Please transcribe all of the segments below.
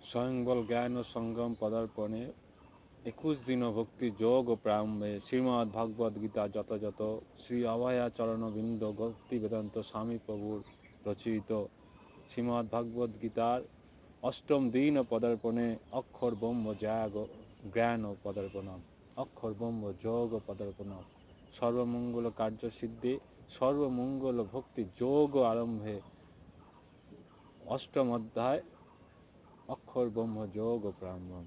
স্বয়ংবল জ্ঞান ও সঙ্গম পদার্পণে 21 দিন ভক্তি যোগ ও প্রারম্ভে শ্রীমদ্ ভাগবত গীতা যথাযথ শ্রী অভয়াচরণবিন্দ ভক্তি বেদান্ত স্বামী প্রভুর রচিত শ্রীমদ্ ভাগবত গীতার অষ্টম দিন ও পদার্পণে অক্ষর ব্রহ্ম জ্ঞান ও পদার্পণম অক্ষর ব্রহ্ম যোগ ও পদার্পণম সর্বমঙ্গল কার্য সিদ্ধি সর্বমঙ্গল ভক্তি যোগ আরম্ভে অষ্টম অধ্যায় অক্ষর ব্রহ্ম যোগ ও প্রারম্ভম।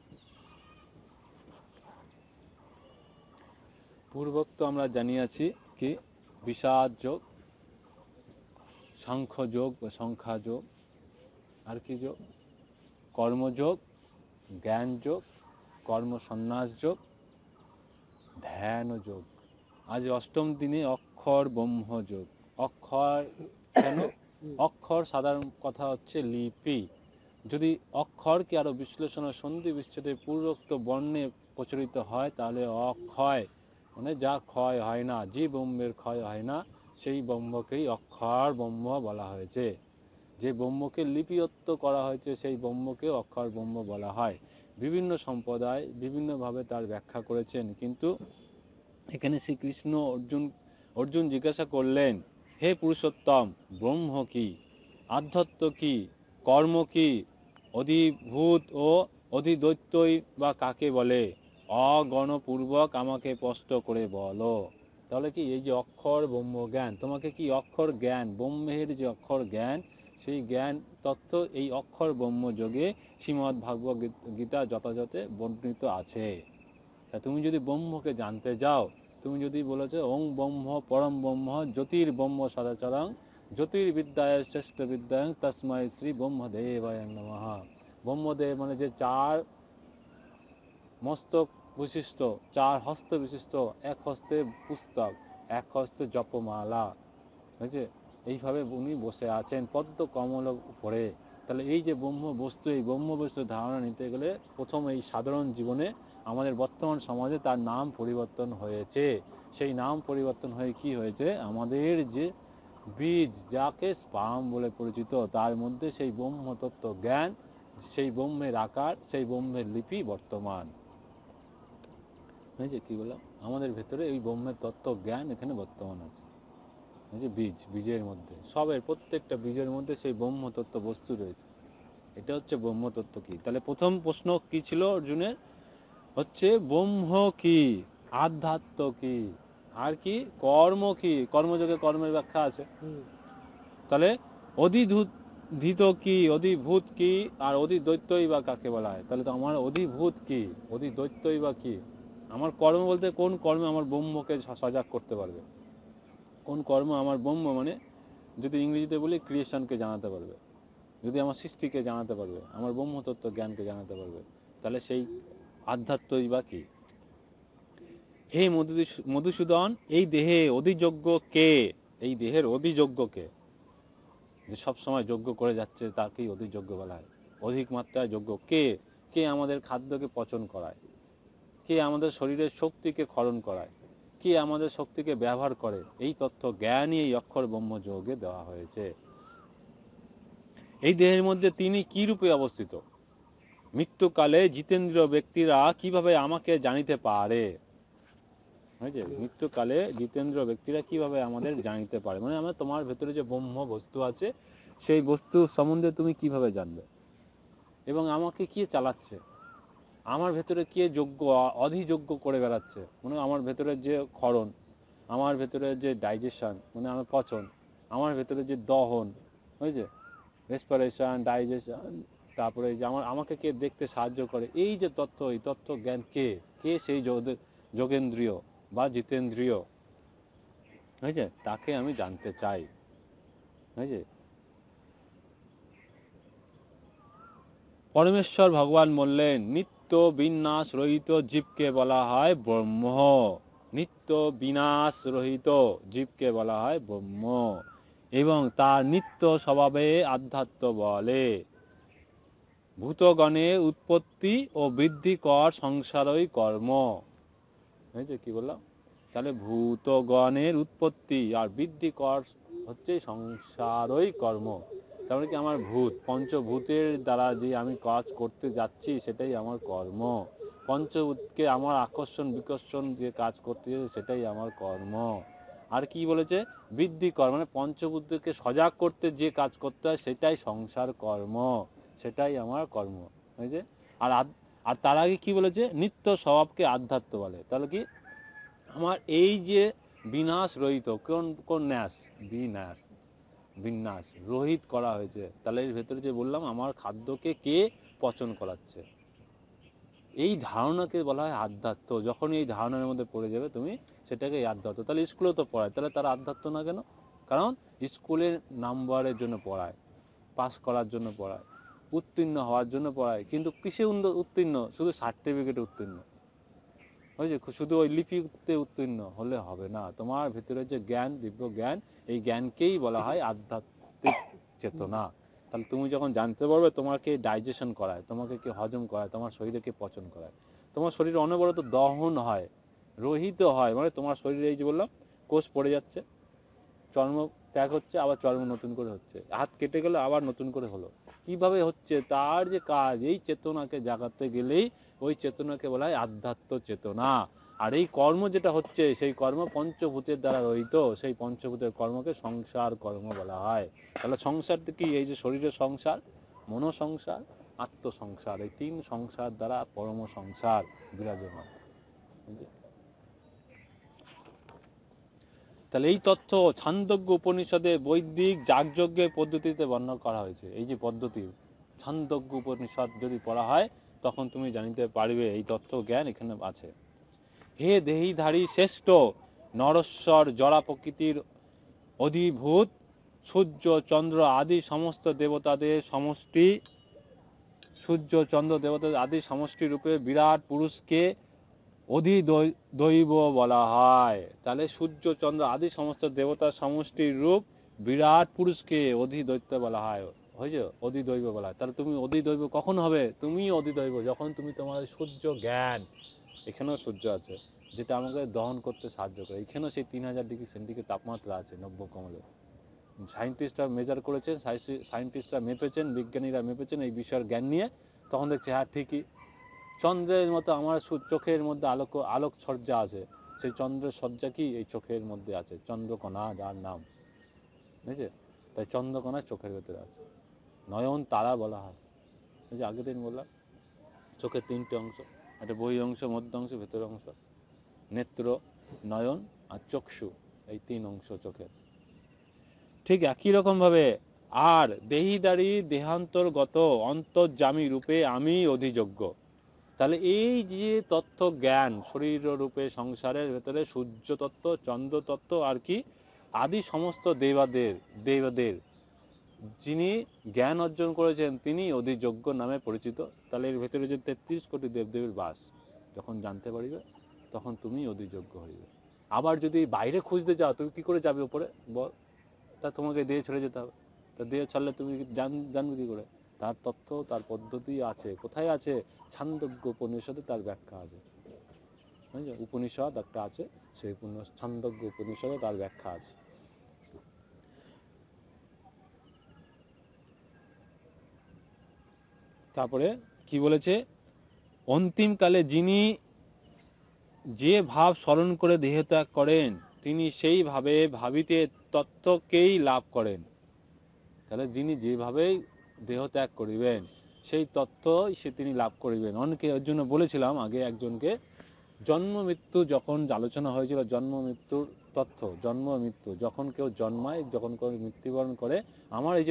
পূর্বোক্ত আমরা জানিয়াছি কি বিষাদ যোগ, সাংখ্য যোগ বা সংখ্যা যোগ, আর কি যোগ, কর্মযোগ, জ্ঞান যোগ, কর্ম সন্ন্যাস যোগ, ধ্যান যোগ। আজ অষ্টম দিনে অক্ষর ব্রহ্ম যোগ। অক্ষর কেন? অক্ষর সাধারণ কথা হচ্ছে লিপি। যদি অক্ষরকে আরো বিশ্লেষণ ও সন্ধি বিচ্ছেদে পূর্বোক্ত বর্ণে প্রচলিত হয় তাহলে অক্ষয় মানে যা ক্ষয় হয় না, যে ব্রহ্মের ক্ষয় হয় না সেই ব্রহ্মকেই অক্ষর ব্রহ্ম বলা হয়েছে। যে ব্রহ্মকে লিপিবদ্ধ করা হয়েছে সেই ব্রহ্মকে অক্ষর ব্রহ্ম বলা হয়। বিভিন্ন সম্প্রদায় বিভিন্নভাবে তার ব্যাখ্যা করেছেন, কিন্তু এখানে শ্রীকৃষ্ণ অর্জুন জিজ্ঞাসা করলেন, হে পুরুষোত্তম, ব্রহ্ম কি, আধ্যাত্ম কি, কর্ম কি, অধিভূত ও অধিদৈত্যই বা কাকে বলে, অগণপূর্বক আমাকে স্পষ্ট করে বলো। তাহলে কি এই যে অক্ষর ব্রহ্ম জ্ঞান, তোমাকে কি অক্ষর জ্ঞান, ব্রহ্মের যে অক্ষর জ্ঞান, সেই জ্ঞান তত্ত্ব এই অক্ষর ব্রহ্ম যোগে শ্রীমদ্ ভাগবত গীতা যথাযথে বর্ণিত আছে। তা তুমি যদি ব্রহ্মকে জানতে যাও, তুমি যদি বলেছো ওং ব্রহ্ম পরম ব্রহ্ম জ্যোতির্ব্রহ্ম সদাচরং জ্যোতির্বিদ্যায় শ্রেষ্ঠ বিদ্যায়ং তস্মৈ শ্রী ব্রহ্মদেবায় নমঃ। ব্রহ্মদেব মানে যে চার মস্তক বিশিষ্ট, চার হস্ত বিশিষ্ট, এক হস্তে পুস্তক, এক হস্তে জপমালা, বুঝছে, এইভাবে উনি বসে আছেন পদ্ম কমল উপরে। তাহলে এই যে ব্রহ্ম বস্তু, এই ব্রহ্ম বস্তু ধারণা নিতে গেলে প্রথম এই সাধারণ জীবনে আমাদের বর্তমান সমাজে তার নাম পরিবর্তন হয়েছে। সেই নাম পরিবর্তন হয়ে কি হয়েছে, আমাদের যে বীজ, যাকে স্পাম বলে পরিচিত, তার মধ্যে সেই ব্রহ্ম তত্ত্ব জ্ঞান, সেই ব্রহ্মের আকার, সেই ব্রহ্মের লিপি বর্তমান। বুঝেছে কি বললাম? আমাদের ভেতরে এই ব্রহ্মের তত্ত্ব জ্ঞান এখানে বর্তমান আছে। যে বীজের মধ্যে, সবের প্রত্যেকটা বীজের মধ্যে সেই ব্রহ্মতত্ত্ব বস্তু রয়েছে। এটা হচ্ছে ব্রহ্মতত্ত্ব কি। তাহলে প্রথম প্রশ্ন কি ছিল অর্জুনের, হচ্ছে ব্রহ্ম কি, আধ্যাত্ম কি, আর কি কর্ম কি, কর্মযোগে কর্মের ব্যাখ্যা আছে। তাহলে অধিধূত কি, অধিভূত কি, আর অধিদৈত্যই বা কাকে বলা হয়। তাহলে তো আমার অধিভূত কি, অধিদৈত্যই বা কি, আমার কর্ম বলতে কোন কর্মে আমার ব্রহ্মকে সজাগ করতে পারবে, কোন কর্ম আমার ব্রহ্ম মানে যদি ইংরেজিতে বলি ক্রিয়েশনকে জানাতে পারবে, যদি আমার সৃষ্টিকে জানাতে পারবে, আমার ব্রহ্মতত্ত্ব জ্ঞানকে জানাতে পারবে, তাহলে সেই আধ্যাত্মই বা কি। হে মধুসূদন, এই দেহে অধিযোগ্য কে, এই দেহের অধিযোগ্য কে, যে সবসময় যোগ্য করে যাচ্ছে তাকেই অধিযোগ্য বলা হয়। অধিক মাত্রায় যোগ্য কে, কে আমাদের খাদ্যকে পচন করায়, কে আমাদের শরীরের শক্তিকে ক্ষরণ করায়, কে আমাদের শক্তিকে ব্যবহার করে, এই তথ্য জ্ঞানই এই অক্ষর ব্রহ্ম যোগে দেওয়া হয়েছে। এই দেহের মধ্যে তিনি কি রূপে অবস্থিত, মৃত্যুকালে জিতেন্দ্র ব্যক্তিরা কিভাবে আমাকে জানিতে পারে। মৃত্যুকালে জিতেন্দ্র ব্যক্তিরা কিভাবে আমাদের জানিতে পারে, মানে আমরা তোমার ভেতরে যে ব্রহ্ম বস্তু আছে সেই বস্তু সম্বন্ধে তুমি কিভাবে জানবে, এবং আমাকে কি চালাচ্ছে, আমার ভেতরে কে যোগ্য অধিযোগ্য করে বেড়াচ্ছে, মানে আমার ভেতরে যে ক্ষরণ, আমার ভেতরে যে ডাইজেশন মানে আমার পচন, আমার ভেতরে যে দহন, বুঝেছে, রেসপিরেশন, ডাইজেশন, তারপরে যে আমাকে কে দেখতে সাহায্য করে, এই যে তথ্য, এই তথ্য জ্ঞান কে, কে সেই যোগেন্দ্রীয় বা জিতেন্দ্রীয়, বুঝেছে, তাকে আমি জানতে চাই। বুঝেছে, পরমেশ্বর ভগবান বললেন, নিত্য বিনাশ রহিত জীবকে বলা হয় ব্রহ্ম। নিত্য বিনাশ রহিত জীবকে বলা হয় ব্রহ্ম, এবং তার নিত্য স্বভাবে আধ্যাত্ম বলে। ভূতগণের উৎপত্তি ও বৃদ্ধিকর সংসারই কর্ম। বুঝেছে কি বললাম? তাহলে ভূতগণের উৎপত্তি আর বৃদ্ধিকর হচ্ছে সংসারই কর্ম। তার মানে কি আমার ভূত, পঞ্চভূতের দ্বারা যে আমি কাজ করতে যাচ্ছি সেটাই আমার কর্ম। পঞ্চভূতকে আমার আকর্ষণ বিকর্ষণ যে কাজ করতে যাচ্ছে সেটাই আমার কর্ম। আর কি বলেছে, বৃদ্ধি কর্ম, মানে পঞ্চভূতকে সজাগ করতে যে কাজ করতে হয় সেটাই সংসার কর্ম, সেটাই আমার কর্ম। বুঝেছে? আর আর তার আগে কি বলেছে, নিত্য স্বভাবকে আধ্যাত্ম বলে। তাহলে কি আমার এই যে বিনাশ রহিত, কোন কোন ন্যাস, বিনাশ, বিন্যাস রহিত করা হয়েছে, তাহলে এর ভেতরে যে বললাম আমার খাদ্যকে কে পচন করাচ্ছে, এই ধারণাকে বলা হয় আধ্যাত্ম। যখন এই ধারণার মধ্যে পড়ে যাবে তুমি, সেটাকে আধ্যাত্ম। তাহলে স্কুলেও তো পড়ায়, তাহলে তারা আধ্যাত্ম না কেন? কারণ স্কুলের নাম্বারের জন্য পড়ায়, পাস করার জন্য পড়ায়, উত্তীর্ণ হওয়ার জন্য পড়ায়, কিন্তু কিসে উত্তীর্ণ? শুধু সার্টিফিকেটে উত্তীর্ণ। ওই যে শুধু ওই লিপিতে উত্তীর্ণ হলে হবে না, তোমার ভিতরে যে জ্ঞান, দিব্য জ্ঞান, এই জ্ঞানকেই বলা হয় আধ্যাত্মিক চেতনা। তাহলে তুমি যখন জানতে পারবে, তোমাকে ডাইজেশন করায়, তোমাকে কি হজম করায়, তোমার শরীরে কি পচন করায়, তোমার শরীরে অনবরত দহন হয়, রহিত হয়, মানে তোমার শরীরে এই যে বললাম কোষ পড়ে যাচ্ছে, চর্ম ত্যাগ হচ্ছে, আবার চর্ম নতুন করে হচ্ছে, হাত কেটে গেলে আবার নতুন করে হলো, কিভাবে হচ্ছে তার যে কাজ, এই চেতনাকে জাগাতে গেলেই ওই চেতনাকে বলা হয় আধ্যাত্ম চেতনা। আর এই কর্ম যেটা হচ্ছে, সেই কর্ম পঞ্চভূতের দ্বারা রহিত, সেই পঞ্চভূতের কর্মকে সংসার কর্ম বলা হয়। তাহলে সংসারটা কি? এই যে শরীরের সংসার, মনো সংসার, আত্ম সংসার, এই তিন সংসার দ্বারা পরম সংসার বিরাজমান। তাহলে এই তথ্য ছান্দোগ্য উপনিষদে বৈদিক যাগযজ্ঞের পদ্ধতিতে বর্ণনা করা হয়েছে। এই যে পদ্ধতি, ছান্দোগ্য উপনিষদ যদি পড়া হয় তখন তুমি জানিতে পারবে এই তথ্য জ্ঞান এখানে আছে। হে দেহীধারী শ্রেষ্ঠ নরস্বর জড়া প্রকৃতির অধিভূত সূর্য চন্দ্র আদি সমস্ত দেবতাদের সমষ্টি, সূর্য চন্দ্র দেবতাদের আদি সমষ্টি রূপে বিরাট পুরুষকে অধিদৈব বলা হয়। তাহলে সূর্য চন্দ্র আদি সমস্ত দেবতার সমষ্টির রূপ বিরাট পুরুষকে অধিদৈত্য বলা হয়, হয়েছে অধিদৈব বলা হয়। তাহলে তুমি অধিদৈব কখন হবে? তুমি অধিদৈব যখন তুমি তোমার সূর্য জ্ঞান, এখানেও সূর্য আছে যেটা আমাকে দহন করতে সাহায্য করে, এখানেও সেই 3000 ডিগ্রি সেন্টিগ্রেড তাপমাত্রা আছে নব্য কমলে। সায়েন্টিস্টরা মেজার করেছেন, সায়েন্টিস্টরা মেপেছেন, বিজ্ঞানীরা মেপেছেন এই বিষয়ের জ্ঞান নিয়ে, তখন দেখছে হ্যাঁ ঠিকই, চন্দ্রের মতো আমার চোখের মধ্যে আলোক সজ্জা আছে, সেই চন্দ্রের সজ্জা কি এই চোখের মধ্যে আছে, চন্দ্রকণা যার নাম, বুঝেছে? তাই চন্দ্রকণা চোখের ভেতরে আছে। নয়ন তারা বলা হয়, এই যে আগের দিন বললাম চোখের 3টে অংশ, একটা বহি অংশ, মধ্য অংশ, ভেতর অংশ, নেত্র, নয়ন আর চক্ষু, এই 3 অংশ চোখের। ঠিক একই রকম ভাবে আর দেহিদারি দেহান্তর্গত অন্তর্যামী রূপে আমি অধিযোগ্য। তাহলে এই যে তত্ত্ব জ্ঞান শরীর রূপে সংসারের ভেতরে সূর্য তত্ত্ব, চন্দ্র তত্ত্ব আর কি আদি সমস্ত দেবদের যিনি জ্ঞান অর্জন করেছেন তিনি অধিযোগ্য নামে পরিচিত। তাহলে এর ভেতরে যে 33 কোটি দেবদেবীর বাস যখন জানতে পারিবে তখন তুমি অধিযোগ্য হইবে। আবার যদি বাইরে খুঁজতে যাও তুমি কি করে যাবে উপরে বল? তা তোমাকে দেহে ছেড়ে যেতে হবে, তা দেহে ছাড়লে তুমি জানবে কি করে? তার তথ্য, তার পদ্ধতি আছে। কোথায় আছে? ছান্দোগ্য উপনিষদে তার ব্যাখ্যা আছে। উপনিষদ একটা আছে, সেই ছান্দোগ্য উপনিষদে তার ব্যাখ্যা আছে। তারপরে কি বলেছে, অন্তিমকালে যিনি যে ভাব স্মরণ করে দেহত্যাগ করেন তিনি সেই ভাবে ভাবিতে তত্ত্বকেই লাভ করেন। তাহলে যিনি যেভাবে দেহ ত্যাগ করিবেন সেই তত্ত্ব সে তিনি লাভ করিবেন। অনেকে এর জন্য বলেছিলাম আগে একজনকে, জন্ম মৃত্যু যখন আলোচনা হয়েছিল, জন্ম মৃত্যুর তথ্য, জন্ম মৃত্যু যখন কেউ জন্মায়, যখন কেউ মৃত্যুবরণ করে, আমার এই যে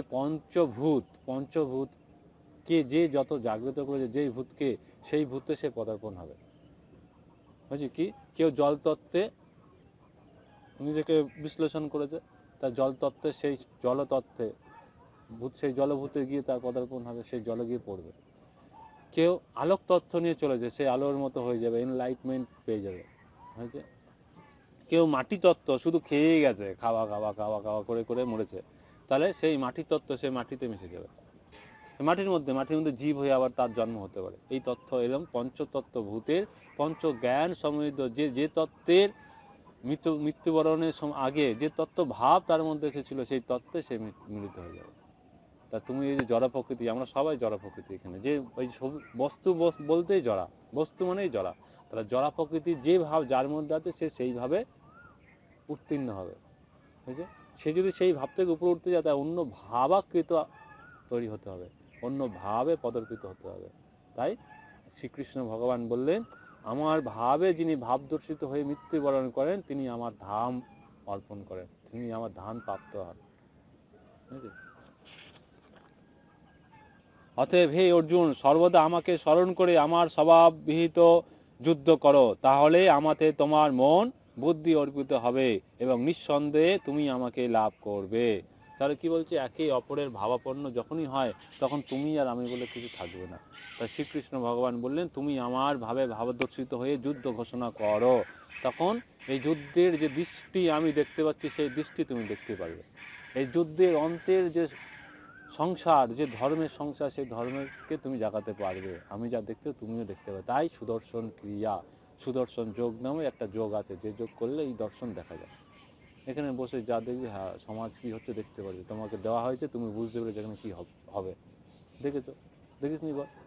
পঞ্চভূতকে যে যত জাগ্রত করেছে, যেই ভূতকে, সেই ভূতে সে পদার্পণ হবে। বুঝলি কি? কেউ জল তত্ত্বে নিজেকে বিশ্লেষণ করেছে, তার জল তত্ত্বে সেই জলতত্ত্বে ভূত, সেই জলভূতে গিয়ে তার পদার্পণ হবে, সেই জলে গিয়ে পড়বে। কেউ আলোক তত্ত্ব নিয়ে চলেছে, সেই আলোর মতো হয়ে যাবে, এনলাইটমেন্ট পেয়ে যাবে, হয়েছে। কেউ মাটি তত্ত্ব শুধু খেয়ে গেছে, খাওয়া খাওয়া খাওয়া খাওয়া করে করে মরেছে, তাহলে সেই মাটি তত্ত্ব সে মাটিতে মিশে যাবে, মাটির মধ্যে জীব হয়ে আবার তার জন্ম হতে পারে। এই তথ্য এরকম পঞ্চতত্ত্ব ভূতের পঞ্চ জ্ঞান সমৃদ্ধ যে তত্ত্বের মৃত্যুবরণের আগে যে তত্ত্ব ভাব তার মধ্যে এসেছিল, সেই তত্ত্বে সে মিলিত হয়ে যাবে। তা তুমি এই যে জড় প্রকৃতি, আমরা সবাই জড় প্রকৃতি এখানে, যে ওই বস্তু বলতেই জড়া, বস্তু মানেই জড়া। তাহলে জড়া প্রকৃতি যে ভাব যার মধ্যে আছে সে সেইভাবে উত্তীর্ণ হবে। বুঝলে, সে যদি সেই ভাব থেকে উপরে উঠতে যায় তাই অন্য ভাবাকৃত তৈরি হতে হবে, অন্য ভাবে পদর্পিত হতে হবে। তাই শ্রীকৃষ্ণ ভগবান বললেন, আমার ভাবে যিনি ভাবদর্শিত হয়ে মৃত্যুবরণ করেন তিনি আমার ধাম অর্পণ করেন, তিনি আমার ধাম প্রাপ্ত হন। অতএব হে অর্জুন, সর্বদা আমাকে স্মরণ করে আমার স্বভাববিহিত যুদ্ধ করো, তাহলে আমাতে তোমার মন বুদ্ধি অর্পিত হবে এবং নিঃসন্দেহে তুমি আমাকে লাভ করবে। তাহলে কি বলছে, একে অপরের ভাবাপন্ন যখনই হয় তখন তুমি আর আমি বলে কিছু থাকবে না। তাই শ্রীকৃষ্ণ ভগবান বললেন, তুমি আমার ভাবে ভাবদর্শিত হয়ে যুদ্ধ ঘোষণা করো, তখন এই যুদ্ধের যে দৃষ্টি আমি দেখতে পাচ্ছি সেই দৃষ্টি তুমি দেখতে পারবে। এই যুদ্ধের অন্তের যে সংসার, যে ধর্মের সংসার, সেই ধর্মকে তুমি জাগাতে পারবে, আমি যা দেখতে তুমিও দেখতে পাবে। তাই সুদর্শন ক্রিয়া, সুদর্শন যোগ নামে একটা যোগ আছে, যে যোগ করলে এই দর্শন দেখা যায়। এখানে বসে যা দেখবে, হ্যাঁ সমাজ কি হচ্ছে দেখতে পারবে, তোমাকে দেওয়া হয়েছে, তুমি বুঝতে পেরে যেখানে কি হবে। দেখেছো, দেখিস নি বল?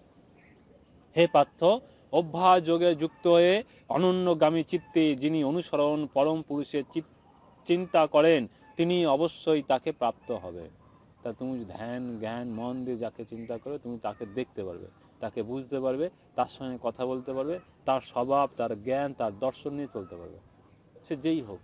হে পার্থ, অভ্যাস যোগে যুক্ত হয়ে অনন্যগামী চিত্তে যিনি অনুসরণ পরম পুরুষের চিন্তা করেন তিনি অবশ্যই তাকে প্রাপ্ত হবে। তা তুমি ধ্যান জ্ঞান মন দিয়ে যাকে চিন্তা করো তুমি তাকে দেখতে পারবে, তাকে বুঝতে পারবে, তার সঙ্গে কথা বলতে পারবে, তার স্বভাব, তার জ্ঞান, তার দর্শন নিয়ে চলতে পারবে। সে যেই হোক,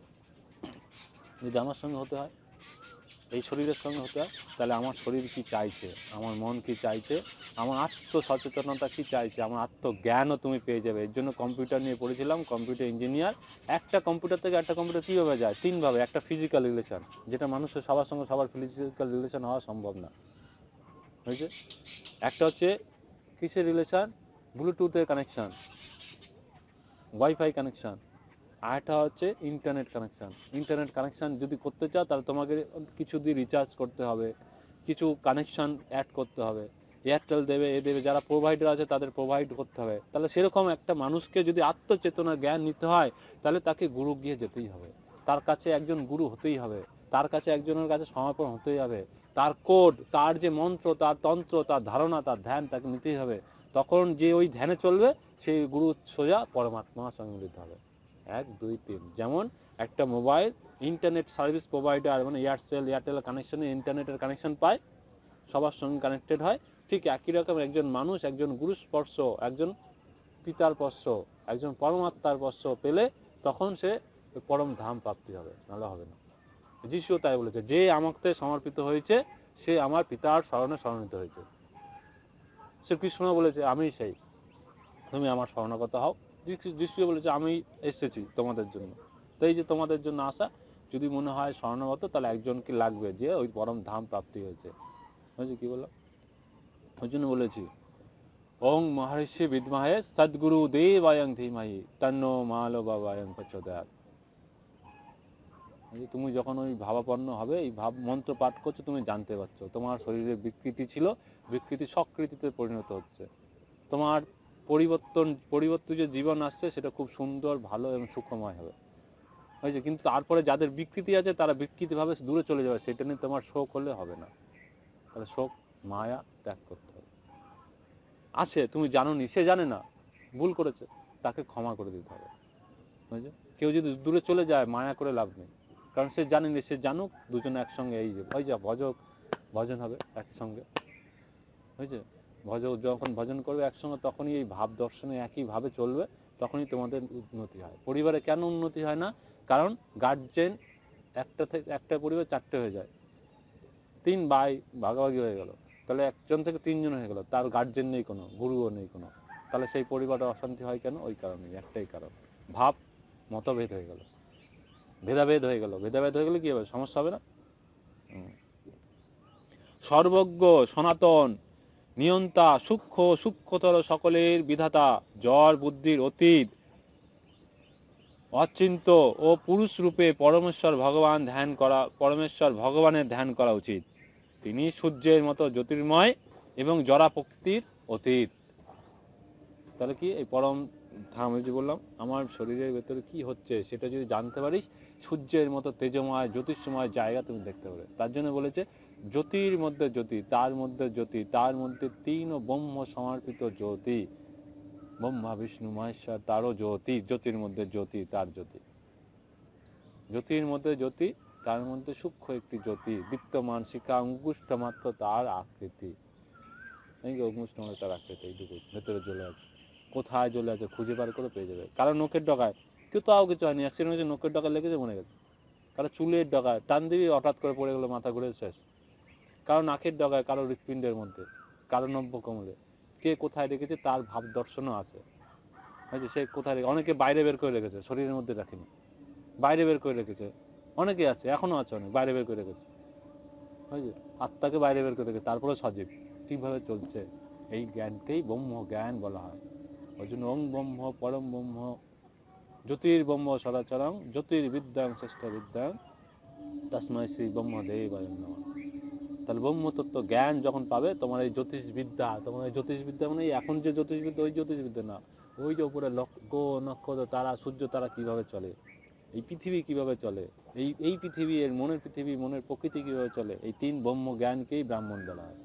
যদি আমার সঙ্গে হতে হয়, এই শরীরের সঙ্গে হতে হয়, তাহলে আমার শরীর কি চাইছে, আমার মন কি চাইছে, আমার আত্মসচেতনতা কি চাইছে, আমার আত্মজ্ঞানও তুমি পেয়ে যাবে। এর জন্য কম্পিউটার নিয়ে পড়েছিলাম, কম্পিউটার ইঞ্জিনিয়ার। একটা কম্পিউটার থেকে একটা কম্পিউটার কীভাবে যায়? তিনভাবে। একটা ফিজিক্যাল রিলেশন, যেটা মানুষের সবার সঙ্গে সবার ফিজিক্যাল রিলেশন হওয়া সম্ভব না, হয়েছে। একটা হচ্ছে কিসের রিলেশন? ব্লুটুথের কানেকশান, ওয়াইফাই কানেকশান। আর একটা হচ্ছে ইন্টারনেট কানেকশান। ইন্টারনেট কানেকশান যদি করতে চাও তাহলে তোমাকে কিছু দিয়ে রিচার্জ করতে হবে, কিছু কানেকশান অ্যাড করতে হবে, এয়ারটেল দেবে, এ দেবে, যারা প্রোভাইডার আছে তাদের প্রোভাইড করতে হবে। তাহলে সেরকম একটা মানুষকে যদি আত্মচেতনার জ্ঞান নিতে হয় তাহলে তাকে গুরু গিয়ে যেতেই হবে, তার কাছে একজন গুরু হতেই হবে, তার কাছে একজনের কাছে সমর্পণ হতেই হবে, তার কোড, তার যে মন্ত্র, তার তন্ত্র, তার ধারণা, তার ধ্যান তাকে নিতেই হবে। তখন যে ওই ধ্যানে চলবে সেই গুরু সোজা পরমাত্মার সঙ্গে মিলিত হবে। 1 2 3। যেমন একটা মোবাইল ইন্টারনেট সার্ভিস প্রোভাইডার মানে এয়ারটেল কানেকশনে ইন্টারনেটের কানেকশন পায়, সবার সঙ্গে কানেক্টেড হয়, ঠিক একই রকম একজন মানুষ একজন গুরু স্পর্শ, একজন পিতার স্পর্শ, একজন পরমাত্মার স্পর্শ পেলে তখন সে পরম ধাম প্রাপ্তি হবে, নাহলে হবে না। যিশুও তাই বলেছে, যে আমাকে সমর্পিত হয়েছে সে আমার পিতার শরণে শরণিত হয়েছে। শ্রীকৃষ্ণ বলেছে আমি সেই, তুমি আমার শরণাগত হও। যিশু বলেছে আমি এসেছি তোমাদের জন্য। তো এই যে তোমাদের জন্য আসা, যদি মনে হয় শরণাগত, তাহলে একজনকে লাগবে যে ওই পরম ধাম প্রাপ্তি হয়েছে। বুঝলি কি বললাম? ওই জন্য বলেছি ওং মহর্ষি বিদ্মহে সদ্গুরু দেবায়ং ধীমহি তন্নো মালবাবায়ং প্রচোদয়াৎ। তুমি যখন ওই ভাবাপন্ন হবে, এই ভাব মন্ত্র পাঠ করছো, তুমি জানতে পারছো তোমার শরীরে বিকৃতি ছিল, বিকৃতি সকৃতিতে পরিণত হচ্ছে। তোমার পরিবর্তিত যে জীবন আসছে সেটা খুব সুন্দর, ভালো এবং সুখময় হবে, হয়েছে। কিন্তু তারপরে যাদের বিকৃতি আছে তারা বিকৃতিভাবে দূরে চলে যাবে, সেটা নিয়ে তোমার শোক হলে হবে না। তাহলে শোক মায়া ত্যাগ করতে হবে। আছে, তুমি জানোনি, সে জানে না, ভুল করেছে, তাকে ক্ষমা করে দিতে হবে, বুঝলে। কেউ যদি দূরে চলে যায় মায়া করে লাভ নেই, কারণ সে জানেনি, সে জানুক, দুজনে একসঙ্গে এই যে ওই যা ভজন হবে একসঙ্গে, বুঝছে। যখন ভজন করবে একসঙ্গে তখনই এই ভাব দর্শনে একইভাবে চলবে, তখনই তোমাদের উন্নতি হয়। পরিবারে কেন উন্নতি হয় না? কারণ গার্জেন একটা পরিবার 4টে হয়ে যায়, 3 ভাই ভাগাভাগি হয়ে গেল, তাহলে একজন থেকে 3 জন হয়ে গেল, তার গার্জেন নেই কোনো, গুরুও নেই কোনো, তাহলে সেই পরিবারে অশান্তি হয় কেন? ওই কারণে, একটাই কারণ, ভাব মতভেদ হয়ে গেল, ভেদাভেদ হয়ে গেল। ভেদাভেদ হয়ে গেলে কি হবে? সমস্যা হবে না? সর্বজ্ঞ সনাতন নিয়ন্তা সূক্ষ্মতর সকলের বিধাতা, জড় বুদ্ধির অতীত অচিন্ত ও পুরুষ রূপে পরমেশ্বর ভগবানের ধ্যান করা উচিত। তিনি সূর্যের মতো জ্যোতির্ময় এবং জড়া প্রকৃতির অতীত। তাহলে কি এই পরম ধাম, যে বললাম আমার শরীরের ভেতরে কি হচ্ছে সেটা যদি জানতে পারিস, সূর্যের মতো তেজময় জ্যোতিষময় জায়গা তুমি দেখতে পাবে। তার জন্য বলেছে জ্যোতির মধ্যে জ্যোতি, তার মধ্যে জ্যোতি, তার মধ্যে তিন ব্রহ্ম সমর্পিত জ্যোতি, ব্রহ্মা বিষ্ণু মহেশ্বর তারও জ্যোতি, জ্যোতির মধ্যে জ্যোতি, তার জ্যোতি, জ্যোতির মধ্যে জ্যোতি, তার মধ্যে সূক্ষ্ম একটি জ্যোতি, দীপ্তমান শিখা অঙ্গুষ্ঠ মাত্র তার আকৃতি, অঙ্গুষ্ঠ মাত্র তার আকৃতি, এইটুকু ভেতরে জ্বলে আছে। কোথায় জ্বলে আছে খুঁজে বার করে পেয়ে যাবে। কারণ নখের ডগায় কেউ তাও কিছু হয়নি, অ্যাক্সিডেন্ট হয়েছে, নখের ডগায় লেগেছে মরে গেছে। কারো চুলের ডগায় টান দিবি হঠাৎ করে পড়ে গেলো, মাথা ঘুরে শেষ। কারো নাকের ডগায়, কারো হৃৎপিণ্ডের মধ্যে, কারো নব্য কমলে, কে কোথায় রেখেছে তার ভাব দর্শনও আছে। সে কোথায়, অনেকে বাইরে বের করে রেখেছে, শরীরের মধ্যে রাখেনি, বাইরে বের করে রেখেছে, অনেকে আছে, এখনো আছে, অনেক বাইরে বের করে রেখেছে, আত্মাকে বাইরে বের করে রেখেছে, তারপরে সজীব ঠিকভাবে চলছে। এই জ্ঞানকেই ব্রহ্ম জ্ঞান বলা হয়। ওই জন্য ওং ব্রহ্ম পরম ব্রহ্ম জ্যোতির্ব্রহ্ম সদাচরং জ্যোতির্বিদ্যাং শ্রেষ্ঠ বিদ্যাং তস্মৈ শ্রী ব্রহ্মদেবায় নমঃ। তাহলে ব্রহ্মতত্ত্ব জ্ঞান যখন পাবে, তোমার এই জ্যোতিষবিদ্যা, তোমার এই জ্যোতিষবিদ্যা মানে এখন যে জ্যোতিষবিদ্যা ওই জ্যোতিষবিদ্যা না, ওই যে উপরে গ্রহ নক্ষত্র তারা সূর্য তারা কিভাবে চলে, এই পৃথিবী কিভাবে চলে, এই পৃথিবী, এর মনের পৃথিবী, মনের প্রকৃতি কিভাবে চলে, এই তিন ব্রহ্ম জ্ঞানকেই ব্রাহ্মণ বলা হয়।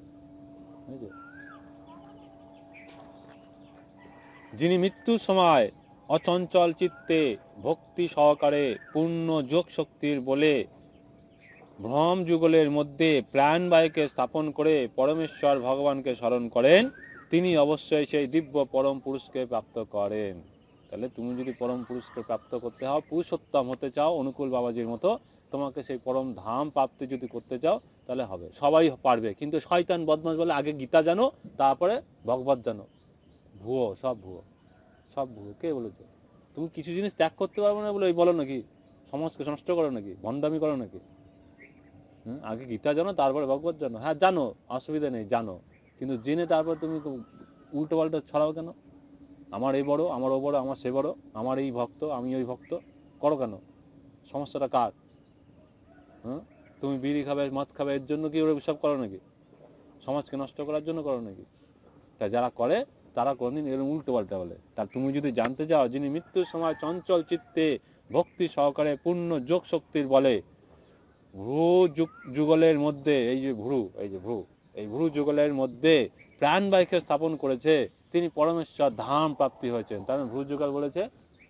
যিনি মৃত্যুর সময় অচঞ্চল চিত্তে ভক্তি সহকারে পূর্ণ যোগ শক্তির বলে ভ্রম যুগলের মধ্যে প্রাণবায়ুকে স্থাপন করে পরমেশ্বর ভগবানকে স্মরণ করেন, তিনি অবশ্যই সেই দিব্য পরম পুরুষকে প্রাপ্ত করেন। তাহলে তুমি যদি পরম পুরুষকে প্রাপ্ত করতে হও, পুরুষোত্তম হতে চাও, অনুকূল বাবাজির মতো তোমাকে সেই পরম ধাম প্রাপ্তি যদি করতে চাও, তাহলে হবে, সবাই পারবে। কিন্তু শয়তান বদমাশ বলে আগে গীতা জানো, তারপরে ভগবত জানো। ভুয়ো, সব ভুয়ো, সব ভুয়ো। কে বলেছে তুমি কিছু জিনিস ত্যাগ করতে পারবো না বলে ওই বলো নাকি? সমাজকে নষ্ট করো নাকি? ভণ্ডামি করো নাকি? আগে গীতা জানো, তারপরে ভগবত জানো। হ্যাঁ জানো, অসুবিধা নেই, জানো, কিন্তু জেনে তারপর তুমি উল্টো পাল্টা ছড়াও কেন? আমার এই বড়, আমার ও বড়, আমার সে বড়, আমার এই ভক্ত, আমি ওই ভক্ত করো কেন? সমস্যাটা কার? তুমি বিড়ি খাবে, মদ খাবে, এর জন্য কি ওরা সব করো নাকি? সমাজকে নষ্ট করার জন্য করো নাকি? তা যারা করে তারা কোনদিন এরকম উল্টো পাল্টা বলে। তা তুমি যদি জানতে চাও যিনি মৃত্যুর সময় চঞ্চল চিত্তে ভক্তি সহকারে পূর্ণ যোগ শক্তির বলে ভ্রু যুগলের মধ্যে, এই যে ভ্রু, এই যে ভ্রু, এই ভ্রু যুগলের মধ্যে প্রাণবায়ুকে স্থাপন করেছে, তিনি পরমেশ্বর ধাম প্রাপ্তি হয়েছেন। তার ভ্রু যুগল বলেছে।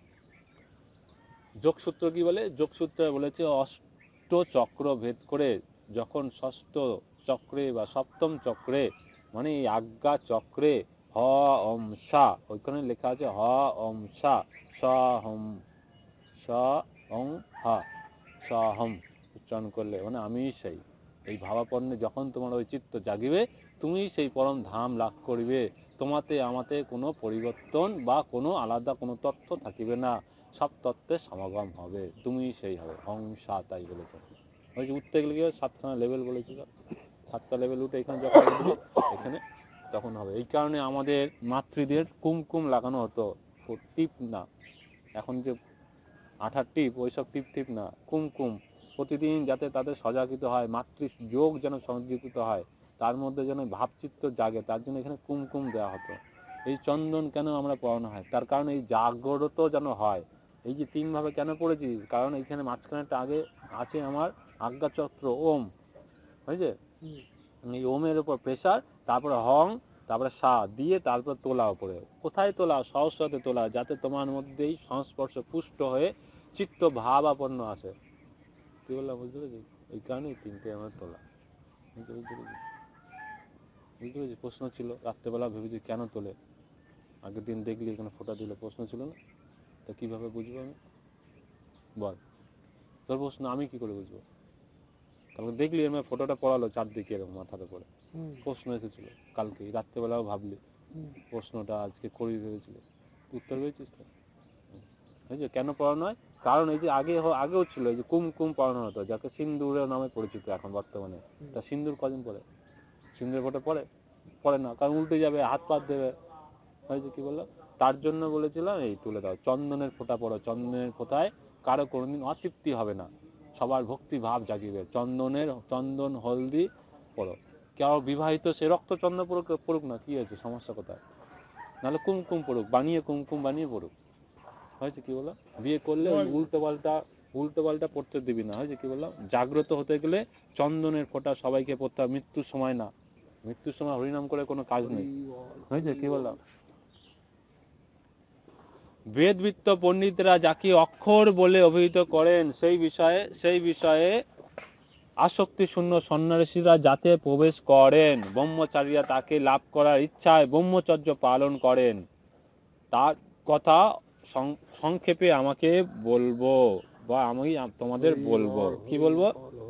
যোগসূত্র কি বলে? যোগসূত্র বলেছে অষ্ট চক্র ভেদ করে যখন ষষ্ঠ চক্রে বা সপ্তম চক্রে, মানে এই আজ্ঞা চক্রে হ ওম সা, ওইখানে লেখা আছে হ ওম সা, স হম স ওং হা, স হম উচ্চারণ করলে মানে আমি সেই, এই ভাবাপন্নে যখন তোমার ওই চিত্ত জাগিবে, তুমি সেই পরম ধাম লাভ করিবে। তোমাতে আমাতে কোনো পরিবর্তন বা কোনো আলাদা কোনো তথ্য থাকিবে না, সব তত্ত্বের সমাগম হবে, তুমি সেই হবে। হংসা তাই বলেছে। ওই যে উঠতে গেলে কি হবে, 7খানা লেভেল বলেছিল, 7টা লেভেল উঠে এখানে যখন উঠবে এখানে তখন হবে। এই কারণে আমাদের মাতৃদের কুমকুম লাগানো হতো, টিপ না, এখন যে আঠার টিপ, ওইসব টিপ টিপ না, কুমকুম প্রতিদিন যাতে তাদের সজাগিত হয়, মাতৃযোগ যেন সংযোজিত হয়, তার মধ্যে যেন ভাবচিত্র জাগে, তার জন্য এখানে কুমকুম দেওয়া হতো। এই চন্দন কেন আমরা পড়ানো হয়, তার কারণ এই জাগ্রত যেন হয়। এই যে 3 ভাবে কেন পড়েছি, কারণ এইখানে মাঝখানেটা আগে আছে আমার আজ্ঞাচক্র ওম, বুঝলে, এই ওমের উপর প্রেসার, তারপরে হং, তারপরে সা দিয়ে তারপর তোলা উপরে। কোথায় তোলা? সহস্রতে তোলা, যাতে তোমার মধ্যেই সংস্পর্শ পুষ্ট হয়ে চিত্ত ভাবাপন্ন আসে। কি বললাম বুঝতে পেরেছি? এই কারণেই 3টে আমার তোলা। বুঝতে পেরেছি? প্রশ্ন ছিল রাত্রেবেলা, ভেবেছি কেন তোলে, আগের দিন দেখলি এখানে ফোঁটা দিল, প্রশ্ন ছিল না, তা কিভাবে বুঝবো আমি? বল, তোর প্রশ্ন আমি কি করে বুঝবো? কালকে দেখলি আমার ফটোটা পড়ালো চারদিকে এরকম মাথার উপরে, প্রশ্ন এসেছিল কালকে রাত্রেবেলাও ভাবলি, প্রশ্নটা আজকে করি ভেবেছিল, উত্তর পেয়েছিস তো? কেন পড়ানো হয়? কারণ এই যে আগেও ছিল, এই যে কুমকুম পড়ানো হতো, যাকে সিন্দুরের নামে পরিচিত এখন বর্তমানে। তা সিন্দুর কজন পড়ে? সিন্দুর ফটো পড়ে না, কারণ উল্টে যাবে, হাত পাত দেবে, হয়েছে কি বললো? তার জন্য বলেছিলাম এই তুলে দাও, চন্দনের ফোঁটা পড়ো, চন্দনের ফোঁটায় কারো কোনোদিন অতৃপ্তি হবে না, সবার ভক্তি ভাব জাগিবে। চন্দন হলদি পড়ো, কেউ বিবাহিত সে রক্ত চন্দন পড়ুক না, কি হয়েছে, সমস্যা কোথায়? নাহলে কুমকুম পড়ুক, বানিয়ে কুমকুম বানিয়ে পড়ুক, হয়েছে কি বলো? বিয়ে করলে উল্টো পাল্টা উল্টো পাল্টা পড়তে দিবি না। হয়েছে কি বললাম? জাগ্রত হতে গেলে চন্দনের ফোঁটা সবাইকে পড়তে হবে, মৃত্যুর সময় না। মৃত্যুর সময় হরিনাম করে কোনো কাজ নেই। হয়েছে কি বললাম? বেদবিত্ত পণ্ডিতরা যাকে অক্ষর বলে অভিহিত করেন, সেই বিষয়ে আসক্তি শূন্য সন্ন্যাসীরা যাতে প্রবেশ করেন, ব্রহ্মচারীরা তাকে লাভ করার ইচ্ছায় ব্রহ্মচর্য পালন করেন, তার কথা সংক্ষেপে আমাকে বলবো, বা আমি তোমাদের বলবো। কি বলবো?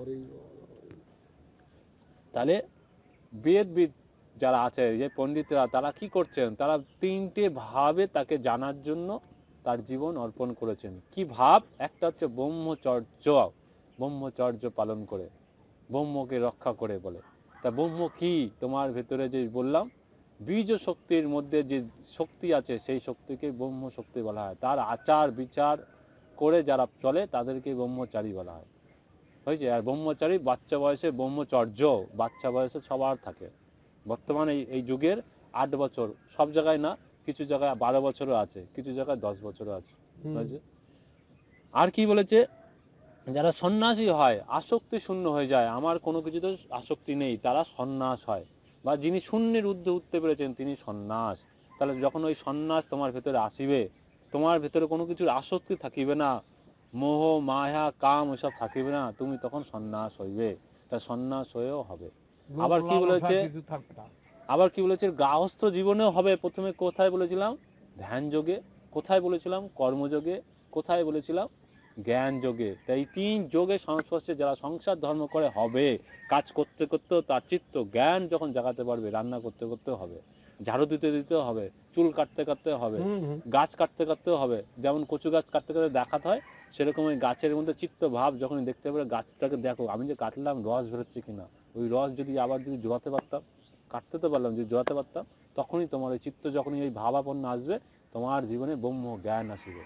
তাহলে বেদবিদ যারা আছে, যে পণ্ডিতরা, তারা কি করছেন? তারা তিনটে ভাবে তাকে জানার জন্য তার জীবন অর্পণ করেছেন। কি ভাব? একটা হচ্ছে ব্রহ্মচর্য পালন করে, ব্রহ্মকে রক্ষা করে বলে। তা ব্রহ্ম কি? তোমার ভেতরে যে বললাম, বীজ শক্তির মধ্যে যে শক্তি আছে, সেই শক্তিকে ব্রহ্ম শক্তি বলা হয়। তার আচার বিচার করে যারা চলে তাদেরকে ব্রহ্মচারী বলা হয়। হয়েছে? আর ব্রহ্মচারী বাচ্চা বয়সে, ব্রহ্মচর্য বাচ্চা বয়সে সবার থাকে। বর্তমানে এই যুগের 8 বছর, সব জায়গায় না, কিছু জায়গায় 12 বছরও আছে, কিছু জায়গায় 10 বছরও আছে। আর কি বলেছে? যারা সন্ন্যাসী হয়, আসক্তি শূন্য হয়ে যায়, আমার কোনো কিছুতে আসক্তি নেই, তারা সন্ন্যাস হয়। বা যিনি শূন্যের ঊর্ধ্বে উঠতে পেরেছেন তিনি সন্ন্যাস। তাহলে যখন ওই সন্ন্যাস তোমার ভেতরে আসিবে, তোমার ভেতরে কোনো কিছুর আসক্তি থাকিবে না, মোহ মায়া কাম এসব থাকিবে না, তুমি তখন সন্ন্যাস হইবে। তা সন্ন্যাস হয়েও হবে। আবার কি বলেছে? গার্হস্থ্য জীবনেও হবে। প্রথমে কোথায় বলেছিলাম? ধ্যান যোগে। কোথায় বলেছিলাম? কর্মযোগে। কোথায় বলেছিলাম? জ্ঞান যোগে। তাই 3 যোগে সংস্পর্শে যারা সংসার ধর্ম করে হবে। কাজ করতে করতেও তার চিত্ত জ্ঞান যখন জাগাতে পারবে, রান্না করতে করতেও হবে, ঝাড়ু দিতে দিতেও হবে, চুল কাটতে কাটতেও হবে, গাছ কাটতে কাটতেও হবে। যেমন কচু গাছ কাটতে কাটতে দেখাতে হয়, সেরকম ওই গাছের মধ্যে চিত্ত ভাব যখন দেখতে পারে, গাছটাকে দেখো আমি যে কাটলাম রস বেরোচ্ছে কিনা, ওই রস যদি আবার যদি জোড়াতে পারতাম, কাটতে তো পারলাম, যদি জোড়াতে পারতাম, তখনই তোমার ওই চিত্ত, যখনই এই ভাবাপন্ন আসবে, তোমার জীবনে ব্রহ্ম জ্ঞান আসবে।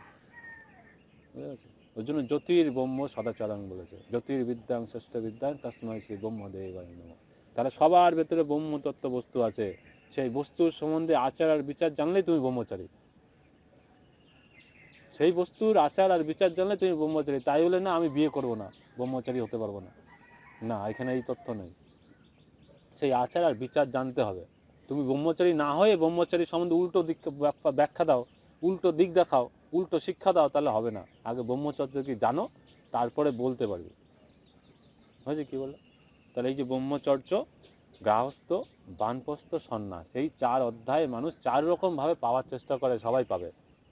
ওই জন্য জ্যোতির্ব্রহ্ম সদাচরণ বলেছে, জ্যোতির্বিদ্যাং শ্রেষ্ঠ বিদ্যাং তস্মৈ শ্রী ব্রহ্মদেবায় নমঃ। তাহলে সবার ভেতরে ব্রহ্ম তত্ত্ব বস্তু আছে, সেই বস্তুর সম্বন্ধে আচার আর বিচার জানলেই তুমি ব্রহ্মচারী। সেই বস্তুর আচার আর বিচার জানলে তুমি ব্রহ্মচারী। তাই বলে না আমি বিয়ে করব না, ব্রহ্মচারী হতে পারবো না, না, এখানে এই তথ্য নেই। সেই আচার আর বিচার জানতে হবে। তুমি ব্রহ্মচারী না হয়ে ব্রহ্মচারী সম্বন্ধে উল্টো দিক ব্যাখ্যা দাও, উল্টো দিক দেখাও, উল্টো শিক্ষা দাও, তাহলে হবে না। আগে ব্রহ্মচর্য কি জানো, তারপরে বলতে পারবে। হয়েছে কি বললো? তাহলে এই যে ব্রহ্মচর্য, গার্হস্থ্য, বানপ্রস্থ, সন্ন্যাস, এই 4 অধ্যায়ে মানুষ 4 রকম ভাবে পাওয়ার চেষ্টা করে, সবাই পাবে,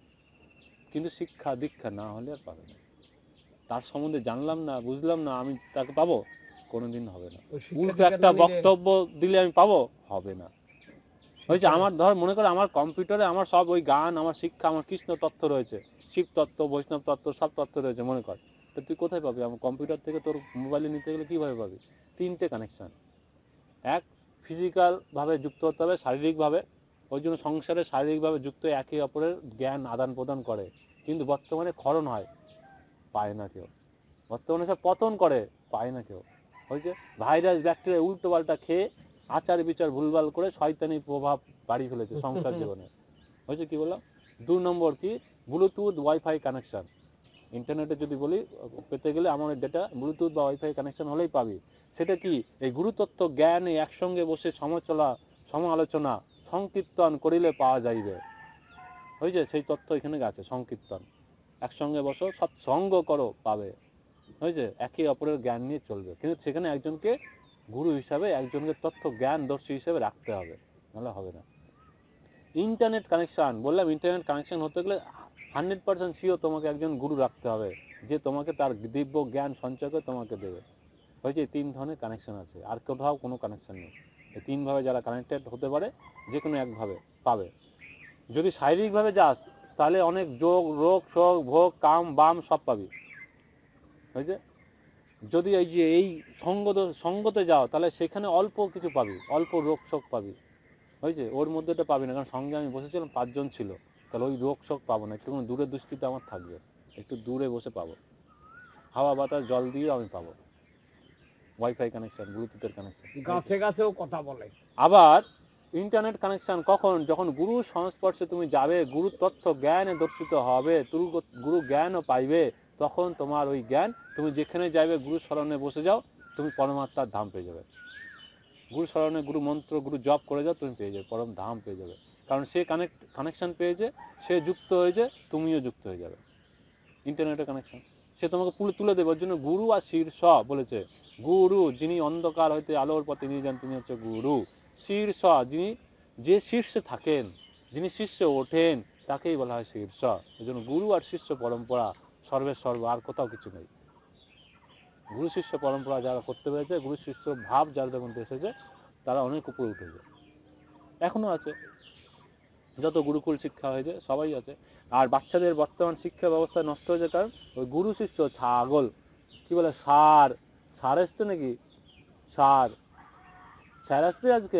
কিন্তু শিক্ষা দীক্ষা না হলে আর পাবে না। তার সম্বন্ধে জানলাম না, বুঝলাম না, আমি তাকে পাবো? কোনোদিন হবে না। উল্টো একটা বক্তব্য দিলে আমি পাবো? হবে না। হয়েছে? আমার ধর মনে করে আমার কম্পিউটারে আমার সব ওই গান, আমার শিক্ষা, আমার কৃষ্ণ তত্ত্ব রয়েছে, শিব তত্ত্ব, বৈষ্ণব তত্ত্ব, সব তত্ত্ব রয়েছে মনে কর। তো তুই কোথায় পাবি? আমার কম্পিউটার থেকে তোর মোবাইলে নিতে গেলে কিভাবে পাবি? 3টে কানেকশন। এক, ফিজিক্যাল ভাবে যুক্ত হতে হবে, শারীরিক ভাবে। ওই জন্য সংসারে শারীরিক ভাবে যুক্ত একে অপরের জ্ঞান আদান প্রদান করে। কিন্তু বর্তমানে ক্ষরণ হয়, পায় না কেউ। বর্তমানে সব পতন করে, পায় না কেউ। হয়েছে? ভাইরাস ব্যাকটেরিয়া উল্টো পাল্টা খেয়ে আচার বিচার ভুলভাল করে শয়তানি প্রভাব বাড়ি ফেলেছে সংসার জীবনে। হয়েছে কি বললাম? 2 নম্বর কি? Bluetooth wifi connection. ইন্টারনেটে যদি বলি পেতে গেলে আমার ডেটা ব্লুটুথ বা ওয়াইফাই কানেকশন হলেই পাবি। সেটা কি? এই গুরুতত্ত্ব জ্ঞানে একসঙ্গে বসে সমালোচনা সংকীর্তন করিলে পাওয়া যাইবে। হয়েছে? সেই তথ্য এখানে আছে, সংকীর্তন। একসঙ্গে বসো, সৎসঙ্গ করো, পাবে। হয়েছে? একে অপরের জ্ঞান নিয়ে চলবে, কিন্তু সেখানে একজনকে গুরু হিসাবে, একজনকে তথ্য জ্ঞান দর্শী হিসাবে রাখতে হবে, নাহলে হবে না। ইন্টারনেট কানেকশন বললাম, ইন্টারনেট কানেকশন হতে গেলে 100% শিওর তোমাকে একজন গুরু রাখতে হবে, যে তোমাকে তার দিব্য জ্ঞান সঞ্চয় করে তোমাকে দেবে। হয়েছে? 3 ধরনের কানেকশন আছে, আর কোথাও কোনো কানেকশন নেই। এই 3 ভাবে যারা কানেক্টেড হতে পারে, যে কোনো একভাবে পাবে। যদি শারীরিকভাবে যাস, তাহলে অনেক যোগ, রোগ, শোক, ভোগ, কাম, বাম সব পাবি। হয়েছে? যদি এই যে এই সঙ্গতে যাও, তাহলে সেখানে অল্প কিছু পাবি, অল্প রোগ শোক পাবি। হয়েছে? ওর মধ্যেটা পাবি না, কারণ সঙ্গে আমি বসেছিলাম 5 জন ছিল, তাহলে ওই রোগ শোক পাবো না। একটু দূরে দৃষ্টিতে আমার থাকবে, একটু দূরে বসে পাবো, হাওয়া বাতাস জল দিয়ে আমি পাবো। ওয়াইফাই কানেকশন, ব্লুটুথের কানেকশন, গাছে গাছেও কথা বলে। আবার ইন্টারনেট কানেকশন কখন? যখন গুরু সংস্পর্শে তুমি যাবে, গুরু তথ্য জ্ঞানে দর্শিত হবে, গুরু জ্ঞানও পাইবে, তখন তোমার ওই জ্ঞান, তুমি যেখানে যাবে গুরু স্মরণে বসে যাও, তুমি পরমাত্মার ধাম পেয়ে যাবে। গুরু স্মরণে গুরু মন্ত্র গুরু জপ করে যাও, তুমি পেয়ে যাবে, পরম ধাম পেয়ে যাবে। কারণ সে কানেকশন পেয়েছে, সে যুক্ত হয়েছে, তুমিও যুক্ত হয়ে যাবে। ইন্টারনেটের কানেকশন সে তোমাকে তুলে দেবে। ওর জন্য গুরু আর শীর্ষ বলেছে। গুরু যিনি অন্ধকার হইতে আলোর পথে নিয়ে যান, তিনি হচ্ছে গুরু। শীর্ষ যিনি, যে শীর্ষে থাকেন, যিনি শীর্ষে ওঠেন, তাকেই বলা হয় শীর্ষ। এই জন্য গুরু আর শিষ্য পরম্পরা সর্বে সর্ব, আর কোথাও কিছু নেই। গুরু শিষ্য পরম্পরা যারা করতে পেরেছে, গুরু শিষ্য ভাব যাদের মধ্যে এসেছে, তারা অনেক উপরে উঠেছে, এখনো আছে। যত গুরুকুল শিক্ষা হয়েছে সবাই আছে। আর বাচ্চাদের বর্তমান শিক্ষা ব্যবস্থা নষ্ট হয়েছে, কারণ ওই গুরু শিষ্য ছাগল, কি বলে সার, সার এসছে নাকি, সার, স্যার আসছে আজকে,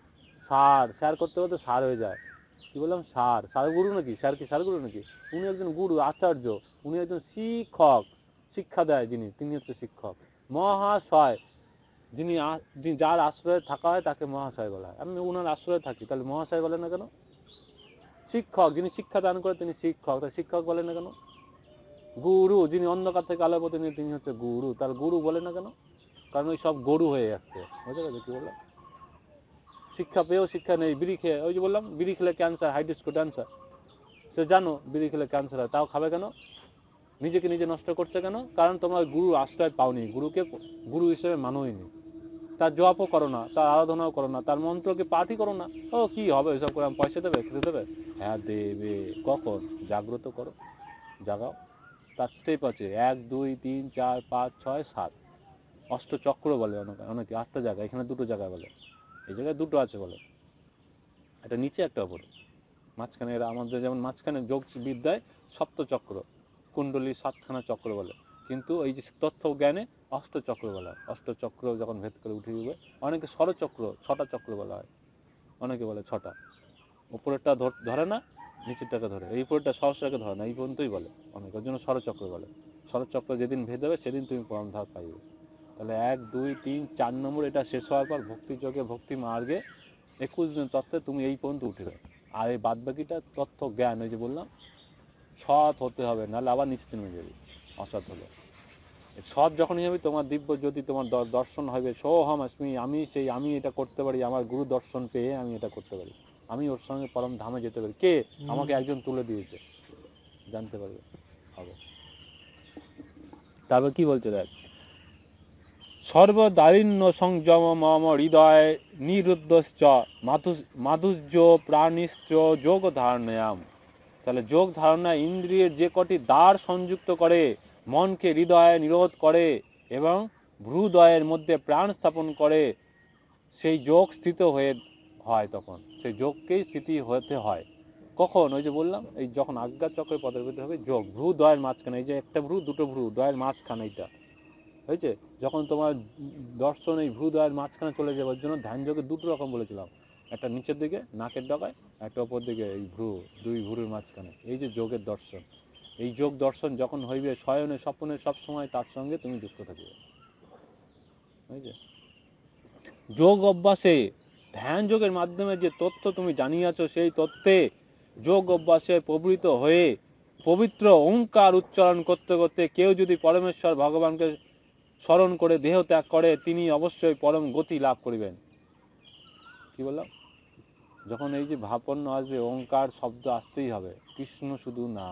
সার স্যার করতে করতে সার হয়ে যায়। কি বললাম, সার, সার গুরু নাকি, স্যার কি সার গুরু নাকি? উনি একজন গুরু, আচার্য, উনি একজন শিক্ষক, শিক্ষা দেয় যিনি, তিনি হচ্ছে শিক্ষক। মহাশয় যিনি যার আশ্রয়ে থাকা হয় তাকে মহাশয় বলা হয়। আমি ওনার আশ্রয়ে থাকি, তাহলে মহাশয় বলে না কেন? শিক্ষক যিনি শিক্ষা দান করে তিনি শিক্ষক, তাই শিক্ষক বলে না কেন? গুরু যিনি অন্ধকার থেকে আলোর পথে নিয়ে, তিনি হচ্ছে গুরু, তার গুরু বলে না কেন? কারণ ওই সব গরু হয়ে যাচ্ছে। বুঝতে পারছো কি বললাম? শিক্ষা পেয়েও শিক্ষা নেই, বিড়ি খেয়ে, ওই যে বললাম বিড়ি খেলে ক্যান্সার, হাইডিস্কো ক্যান্সার, সে জানো বিড়ি খেলে ক্যান্সার হয়, তাও খাবে কেন? নিজেকে নিজে নষ্ট করছে কেন? কারণ তোমার গুরু আশ্রয় পাওনি, গুরুকে গুরু হিসেবে মানোই নি, তার জপও করো না, তার আরাধনাও করো না, তার মন্ত্রকে পাঠই করো না। ও কি হবে এসব করে? পয়সা দেবে, খেতে দেবে? হ্যাঁ দেবে। কখন? জাগ্রত করো, জাগাও। তার স্টেপ আছে, 1 2 3 4 5 6 7, অষ্টচক্র বলে অনেকে, 8টা জায়গা, এখানে 2টো জায়গায় বলে, এই জায়গায় 2টো আছে বলে, একটা নিচে একটা উপরে, মাঝখানে এরা আমাদের যেমন মাঝখানে যোগ বিদ্যায় সপ্তচক্র, কুণ্ডলী 7খানা চক্র বলে, কিন্তু এই যে তথ্য জ্ঞানে অষ্টচক্র বলা হয়। অষ্টচক্র যখন ভেদ করে উঠে যাবে, অনেকে ষড়চক্র, 6টা চক্র বলা হয়, অনেকে বলে 6টা। উপরেরটা ধরে না, নিচেরটাকে ধরে, এই উপরেরটা সহস্রকে ধরে না, এই পর্যন্তই বলে অনেকের জন্য ষড়চক্র বলে। ষড়চক্র যেদিন ভেদ হবে সেদিন তুমি পরম ধাম পাইবে। তাহলে 1 2 3 4 নম্বর এটা শেষ হওয়ার পর ভক্তি যোগে ভক্তি মার্গে 21 জন তত্ত্বে তুমি এই পর্যন্ত উঠবে। আর এই বাদ বাকিটা তথ্য জ্ঞান, ওই যে বললাম সৎ হতে হবে, নাহলে আবার নিশ্চিত হয়ে যাবে অসৎ হলে। সৎ যখনই হবে তোমার দিব্য জ্যোতি, তোমার দর্শন হবে, সোহম আস্মি, আমি সেই, আমি এটা করতে পারি, আমার গুরু দর্শন পেয়ে আমি এটা করতে পারি, আমি ওর সঙ্গে পরম ধামে যেতে পারি। কে? আমাকে একজন তুলে দিয়েছে, জানতে পারবে, হবে। তারপর কি বলছে দেখ, সর্বদারিণ্য সংযম মম হৃদয় নিরুদ্ধশ্চ মাধুর্য প্রাণিশ্চ যোগ ধারণায়াম। তাহলে যোগ ধারণা ইন্দ্রিয়ের যে কটি দ্বার সংযুক্ত করে, মনকে হৃদয়ে নিরোধ করে এবং ভ্রুদয়ের মধ্যে প্রাণ স্থাপন করে, সেই যোগ স্থিত হয়ে হয়। তখন সেই যোগকেই স্থিতি হতে হয়। কখন? ওই যে বললাম, এই যখন আজ্ঞা চক্রে পদর্পিত হবে যোগ, ভ্রুদয়ের মাঝখানে, এই যে একটা ভ্রু দুটো ভ্রু, দয়ের মাঝখানে, এইটা হয়েছে যখন তোমার দর্শন এই ভ্রুদয়ের মাঝখানে চলে যাবে। ওর জন্য ধ্যান যোগে 2টো রকম বলেছিলাম, একটা নিচের দিকে নাকের ডগায়, একটা ওপর দিকে এই ভ্রু, দুই ভ্রুর মাঝখানে, এই যে যোগের দর্শন। এই যোগ দর্শন যখন হইবে শয়নে স্বপ্নে সব সময় তার সঙ্গে তুমি যুক্ত থাকবে। বুঝলে? যোগ অভ্যাসে, ধ্যান যোগের মাধ্যমে যে তথ্য তুমি জানিয়াছো, সেই তথ্যে যোগ অভ্যাসে প্রবৃত্ত হয়ে পবিত্র ওঙ্কার উচ্চারণ করতে করতে কেউ যদি পরমেশ্বর ভগবানকে স্মরণ করে দেহ ত্যাগ করে, তিনি অবশ্যই পরম গতি লাভ করিবেন। কি বললাম? যখন এই যে ভাবপন্ন আসবে, ওঙ্কার শব্দ আসতেই হবে, কৃষ্ণ শুধু না,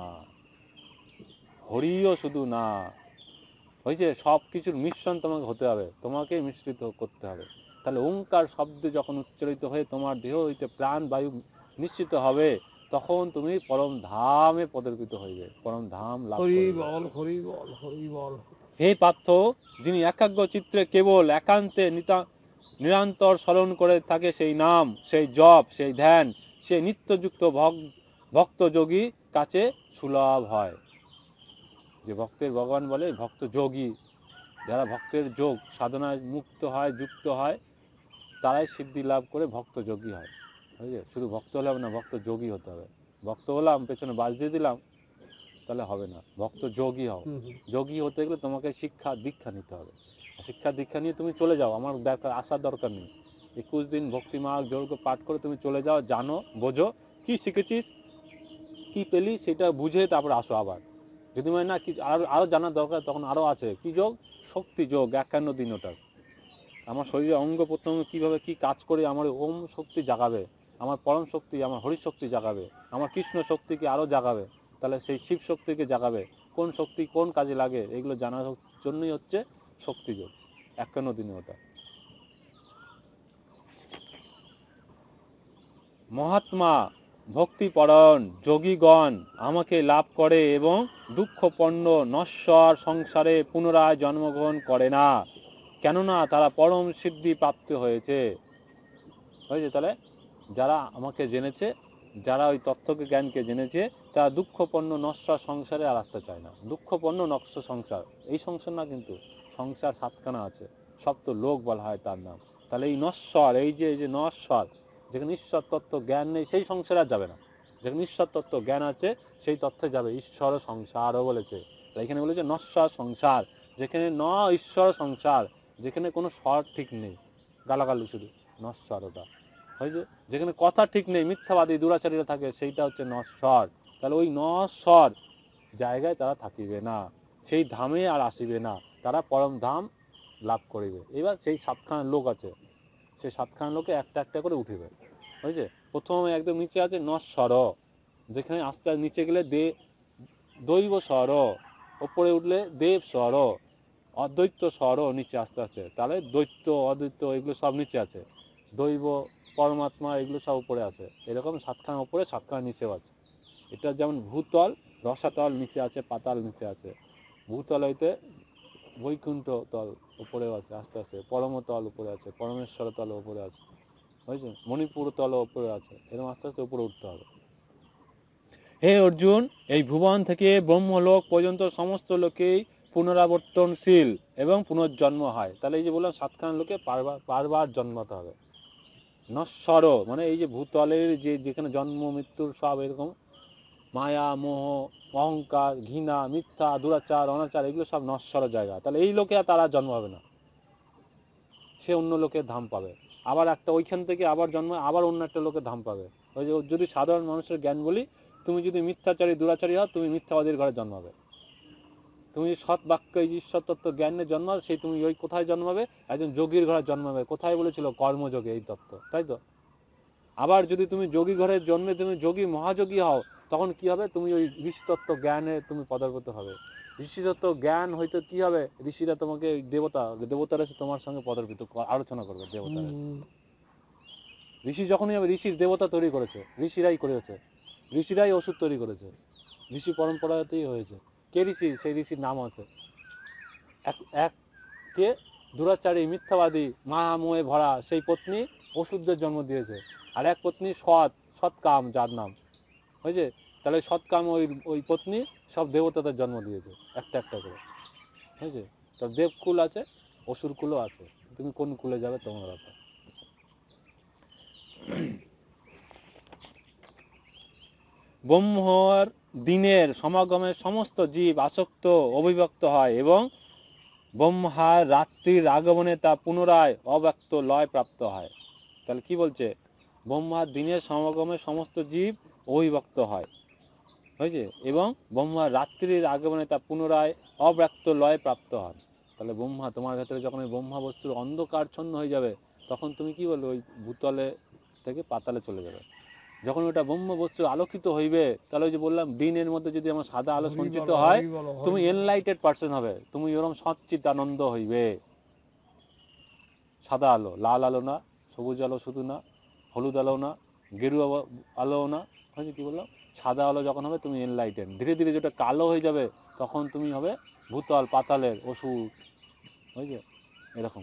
হরিও শুধু না, হয়েছে, সব কিছুর মিশ্রণ তোমাকে হতে হবে, তোমাকে মিশ্রিত করতে হবে। তাহলে ওঙ্কার শব্দ যখন উচ্চারিত হয়ে তোমার দেহ হইতে প্রাণ বায়ু নিশ্চিত হবে, তখন তুমি পরম ধামে পদর্পিত হইবে, পরম ধাম লাভ করবে। হে পার্থ, যিনি একাগ্র চিত্রে কেবল একান্তে নিরন্তর স্মরণ করে থাকে, সেই নাম, সেই জপ, সেই ধ্যান, সেই নিত্যযুক্ত ভক্ত যোগী কাছে সুলভ হয়। যে ভক্তের ভগবান বলে ভক্ত যোগী, যারা ভক্তের যোগ সাধনায় মুক্ত হয়, যুক্ত হয়, তারাই সিদ্ধি লাভ করে ভক্ত যোগী হয়। বুঝলে? শুধু ভক্ত হলে হবে না, ভক্ত যোগী হতে হবে। ভক্ত হলাম, পেছনে বাজ দিয়ে দিলাম, তাহলে হবে না, ভক্ত যোগী হও। যোগী হতে গেলে তোমাকে শিক্ষা দীক্ষা নিতে হবে। শিক্ষা দীক্ষা নিয়ে তুমি চলে যাও, আমার আসার দরকার নেই। 21 দিন ভক্তি মার্গ যোগ্য পাঠ করে তুমি চলে যাও, জানো, বোঝো, কি শিখেছিস, কি পেলি, সেটা বুঝে তারপর আসো আবার। যদি মনে না কি আরো আরো জানার দরকার, তখন আরো আছে কি যোগ, শক্তি যোগ 51 দিন। ওটা আমার শরীরে অঙ্গ প্রত্যঙ্গ কিভাবে কি কাজ করে আমার ওম শক্তি জাগাবে, আমার পরম শক্তি, আমার হরি শক্তি জাগাবে, আমার কৃষ্ণ শক্তিকে আরো জাগাবে, তাহলে সেই শিব শক্তিকে জাগাবে, কোন শক্তি কোন কাজে লাগে এগুলো জানার জন্যই হচ্ছে শক্তি যোগ 51 দিনে। ওটা মহাত্মা ভক্তিপরায়ণ যোগীগণ আমাকে লাভ করে এবং দুঃখপন্ন নশ্বর সংসারে পুনরায় জন্মগ্রহণ করে না, কেননা তারা পরম সিদ্ধি প্রাপ্ত হয়েছে। তাহলে যারা আমাকে জেনেছে, যারা ওই তত্ত্বকে জ্ঞানকে জেনেছে, তারা দুঃখপন্ন নশ্বর সংসারে আর আসতে চায় না। দুঃখপন্ন নশ্বর সংসার, এই সংসার না, কিন্তু সংসার 7খানা আছে, সপ্ত লোক বলা হয় তার নাম। তাহলে এই নশ্বর, এই যে নশ্বর, যেখানে ঈশ্বর তত্ত্ব জ্ঞান নেই সেই সংসারে আর যাবে না, যেখানে ঈশ্বর তত্ত্ব জ্ঞান আছে সেই তত্ত্বে যাবে। ঈশ্বর সংসারও বলেছে, এখানে বলেছে নশ্বর সংসার, যেখানে ন ঈশ্বর সংসার, যেখানে কোনো স্বর ঠিক নেই, গালাগালি শুধু, নশ্বর। ওটা হয়েছে যেখানে কথা ঠিক নেই, মিথ্যাবাদী দুরাচারীরা থাকে, সেইটা হচ্ছে নশ্বর। তাহলে ওই নশ্বর জায়গায় তারা থাকিবে না, সেই ধামে আর আসিবে না, তারা পরম ধাম লাভ করিবে। এবার সেই 7খানা লোক আছে, সেই 7খানা লোকে একটা একটা করে উঠিবে। বুঝছে, প্রথমে একদম নিচে আছে নশ্বর, যেখানে আস্তে আস্তে নিচে গেলে দৈব স্বর, ওপরে উঠলে দেব স্বর, অদ্বৈত স্বর নিচে আস্তে আস্তে, তাহলে দ্বৈত অদ্বৈত এগুলো সব নিচে আছে, দৈব পরমাত্মা এগুলো সব উপরে আছে। এরকম 7খানা উপরে 7খানা নিচেও আছে। এটা যেমন ভূতল, রসাতল নিচে আছে, পাতাল নিচে আছে। ভূতল হইতে বৈকুণ্ঠ তল উপরেও আছে আস্তে আস্তে, পরমতল উপরে আছে, পরমেশ্বর তল উপরে আছে, বুঝছেন, মণিপুর তল উপরে আছে। এরকম আস্তে আস্তে উপরে উঠতে হবে। হে অর্জুন, এই ভুবন থেকে ব্রহ্মলোক পর্যন্ত সমস্ত লোকেই পুনরাবর্তনশীল এবং পুনর্জন্ম হয়। তাহলে এই যে বললাম 7খানা লোকে বারবার জন্মাতে হবে। নশ্বর মানে এই যে ভূতলের যেখানে জন্ম মৃত্যুর সব এরকম মায়া মোহ অহংকার ঘৃণা মিথ্যা দুরাচার অনাচার এগুলো সব নশ্বর জায়গা। তাহলে এই লোকে আর তারা জন্ম হবে না, সে অন্য লোকের ধাম পাবে। আবার একটা ওইখান থেকে আবার জন্ম, আবার অন্য একটা লোকের ধাম পাবে। ওই যে যদি সাধারণ মানুষের জ্ঞান বলি, তুমি যদি মিথ্যাচারী দুরাচারী হও, তুমি মিথ্যাবাদীর ঘরে জন্মাবে। তুমি সৎ বাক্য ঈশ্বর তত্ত্ব জ্ঞানের জন্মাবে, সেই তুমি ওই কোথায় জন্মাবে, একজন যোগীর ঘরে জন্মাবে। কোথায় বলেছিল, কর্মযোগে এই তত্ত্ব, তাই তো। আবার যদি তুমি যোগী ঘরের জন্মে তুমি যোগী মহাযোগী হও, তখন কি হবে, তুমি ওই ঋষিতত্ত্ব জ্ঞানে তুমি পদার্পত হবে। ঋষিতত্ত্ব জ্ঞান হয়তো কি হবে, ঋষিরা তোমাকে দেবতারা তোমার সঙ্গে পদার্পিত আলোচনা করবে। দেবতারা ঋষি যখনই হবে, ঋষির দেবতা তৈরি করেছে, ঋষিরাই করেছে, ঋষিরাই ওষুধ তৈরি করেছে, ঋষি পরম্পরাতেই হয়েছে। কে ঋষি, সেই ঋষির নাম আছে। এক কে দুরাচারী মিথ্যাবাদী মায়া মোহে ভরা সেই পত্নী ওষুধের জন্ম দিয়েছে, আর এক পত্নী সৎকাম যার নাম, বুঝছে। তাহলে সৎকাম ওই পত্নী সব দেবতাদের জন্ম দিয়েছে একটা একটা করে, বুঝছে। তো দেবকুল আছে, অসুর কুলও আছে, তুমি কোন কুলে যাবে তোমার ব্যাপার। ব্রহ্মর দিনের সমাগমে সমস্ত জীব আসক্ত অভিব্যক্ত হয় এবং ব্রহ্মার রাত্রির আগমনে তা পুনরায় অব্যক্ত লয় প্রাপ্ত হয়। তাহলে কি বলছে, ব্রহ্মার দিনের সমাগমে সমস্ত জীব অভিব্যক্ত হয়, হয়েছে, এবং ব্রহ্মার রাত্রির আগমনে তা পুনরায় অব্যক্ত লয় প্রাপ্ত হয়। তাহলে ব্রহ্মা তোমার ভেতরে যখন ওই ব্রহ্মা বস্তুর অন্ধকারচ্ছন্ন হয়ে যাবে, তখন তুমি কি বলবে, ওই ভূতলে থেকে পাতালে চলে যাবে। যখন ওটা ব্রহ্ম বস্তু আলোকিত হইবে, তাহলে ওই যে বললাম দিনের মধ্যে যদি আমার সাদা আলো সঞ্চিত হয়, তুমি এনলাইটেড পার্সন হবে, তুমি এরকম সচ্চিত আনন্দ হইবে। সাদা আলো, লাল আলো না, সবুজ আলো শুধু না, হলুদ আলো না, গেরুয়া আলো না, হয়েছে, কি বললাম, সাদা আলো যখন হবে তুমি এনলাইটেড। ধীরে ধীরে যেটা কালো হয়ে যাবে, তখন তুমি হবে ভূতল পাতালের অসুর, হয়েছে, এরকম।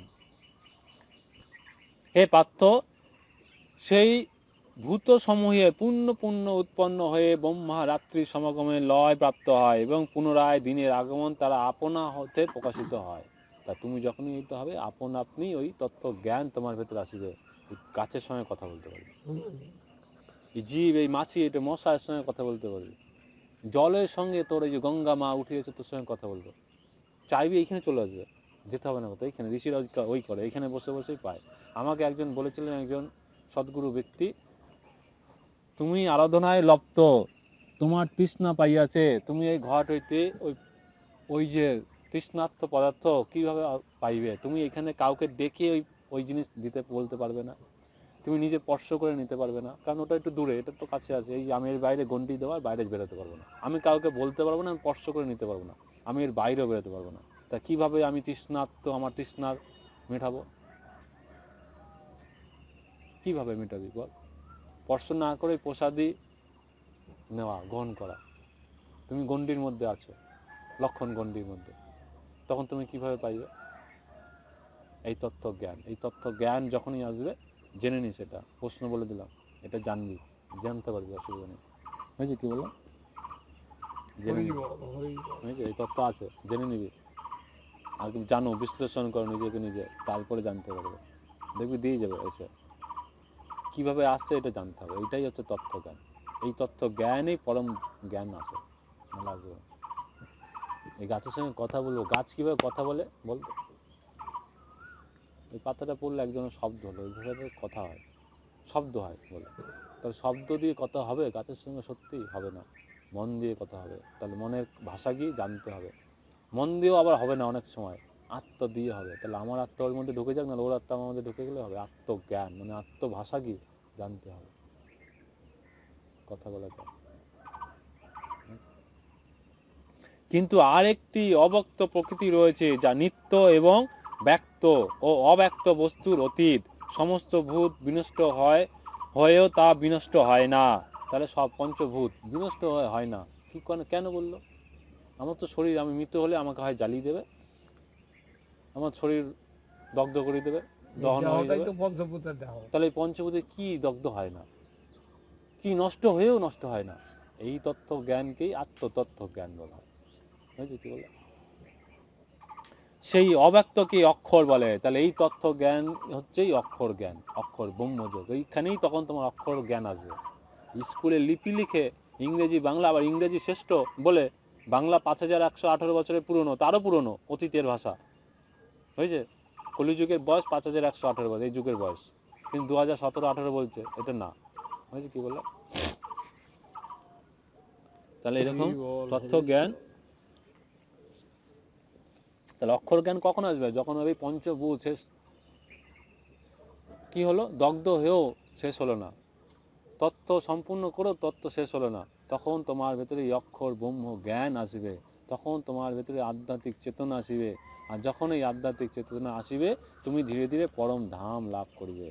হে পার্থ, সেই ভূত সমূহে পুণ্য পুণ্য উৎপন্ন হয়ে ব্রহ্মা রাত্রি সমাগমে লয় প্রাপ্ত হয় এবং পুনরায় দিনের আগমন তারা আপনা হতে প্রকাশিত হয়। তা তুমি যখনই এইতে হবে, আপন আপনি ওই তত্ত্ব জ্ঞান তোমার ভেতরে আসিবে। গাছের সঙ্গে কথা বলতে পারবে, এই জীব, এই মাছি, এটা মশার সঙ্গে কথা বলতে পারবে, জলের সঙ্গে তোর এই যে গঙ্গা মা উঠিয়েছে তোর সঙ্গে কথা বলবে, চাইবি এইখানে চলে আসবে, যেতে হবে না কোথাও, এইখানে ঋষিরা ওই করে, এইখানে বসে বসেই পায়। আমাকে একজন বলেছিলেন, একজন সদ্গুরু ব্যক্তি, তুমি আরাধনায় লপ্ত, তোমার তৃষ্ণা পাইয়াছে, তুমি এই ঘট হইতে ওই যে তৃষ্ণার্থ পদার্থ কিভাবে পাইবে? তুমি এখানে কাউকে ডেকে ওই জিনিস দিতে বলতে পারবে না, তুমি নিজে স্পর্শ করে নিতে পারবে না, কারণ ওটা একটু দূরে, এটা তো কাছে আছে। এই আমি এর বাইরে গন্ডি দেওয়ার বাইরে বেরোতে পারবো না, আমি কাউকে বলতে পারবো না, আমি স্পর্শ করে নিতে পারবো না, আমি এর বাইরেও বেরোতে পারবো না। তা কিভাবে আমি তৃষ্ণার্থ আমার তৃষ্ণার মেটাবো? কিভাবে মেটাবি বল? স্পর্শ না করে প্রসাদী নেওয়া, গ্রহণ করা। তুমি গণ্ডির মধ্যে আছো, লক্ষণ গণ্ডির মধ্যে, তখন তুমি কিভাবে পাইবে এই তথ্য জ্ঞান? এই তথ্য জ্ঞান যখনই আসবে জেনে নি, সেটা প্রশ্ন বলে দিলাম, এটা জানবি, জানতে পারবি, অসুবিধা নেই। হয়েছে? কি বললাম? জেনে নিবি, হয়েছে? এই তথ্য আছে, জেনে নিবি, আর তুমি জানো, বিশ্লেষণ করো নিজেকে নিজে, তারপরে জানতে পারবে, দেখবি দিয়ে যাবে এসে। কিভাবে আসছে এটা জানতে হবে, এইটাই হচ্ছে তথ্য জ্ঞান। এই তথ্য জ্ঞানেই পরম জ্ঞান আসে, না আসবে। এই গাছের সঙ্গে কথা বলবো, গাছ কিভাবে কথা বলে বলতো? এই পাতাটা পড়লে একজনের শব্দ হলো, এইভাবে কথা হয়, শব্দ হয় বলে। তাহলে শব্দ দিয়ে কথা হবে গাছের সঙ্গে? সত্যি হবে না, মন দিয়ে কথা হবে। তাহলে মনের ভাষা কি জানতে হবে, মন দিয়েও আবার হবে না অনেক সময়, আত্ম দিয়ে হবে। তাহলে আমার আত্মা ওর মধ্যে ঢুকে যাক, না ওর আত্মা আমার মধ্যে ঢুকে গেলে হবে? আত্মজ্ঞান মানে আত্মভাষা কি জানতে হবে, কথা বলা যায়। কিন্তু আরেকটি অব্যক্ত প্রকৃতি রয়েছে, যা নিত্য এবং ব্যক্ত ও অব্যক্ত বস্তুর অতীত। সমস্ত ভূত বিনষ্ট হয়েও তা বিনষ্ট হয় না। তাহলে সব পঞ্চভূত বিনষ্ট হয় না, কি কেন বললো? আমার তো শরীর, আমি মৃত হলে আমাকে হয় জ্বালিয়ে দেবে, আমার শরীর দগ্ধ করে দেবে, দহন হয়ে যাবে। তাহলে এই পঞ্চভূতে কি দগ্ধ হয় না, কি নষ্ট হয়েও নষ্ট হয় না? এই তত্ত্ব জ্ঞানকেই আত্মতত্ত্ব জ্ঞান বলা হয়। বুঝলি কি বলে? সেই অব্যক্তকে অক্ষর বলে। তাহলে এই তথ্য জ্ঞান হচ্ছেই অক্ষর জ্ঞান, অক্ষর ব্রহ্মযোগ। এইখানেই তখন তোমার অক্ষর জ্ঞান আসবে। স্কুলে লিপি লিখে ইংরেজি বাংলা, আবার ইংরেজি শ্রেষ্ঠ বলে বাংলা 5118 বছরের পুরনো, তারও পুরনো, অতীতের ভাষা। হয়েছে? কলিযুগের বয়স 5118 বছর, এই যুগের বয়স, কিন্তু 2017-18 বলছে, এটা না। হয়েছে? কি বললাম? তাহলে এরকম তথ্য জ্ঞান, তাহলে অক্ষর জ্ঞান কখন আসবে? যখন ওই পঞ্চভূত শেষ কি হলো, দগ্ধ হয়েও শেষ হলো না, তত্ত্ব সম্পূর্ণ করেও তত্ত্ব শেষ হলো না, তখন তোমার ভেতরে অক্ষর ব্রহ্ম জ্ঞান আসবে, তখন তোমার ভেতরে আধ্যাত্মিক চেতনা আসিবে। আর যখন এই আধ্যাত্মিক চেতনা আসিবে, তুমি ধীরে ধীরে পরম ধাম লাভ করবে।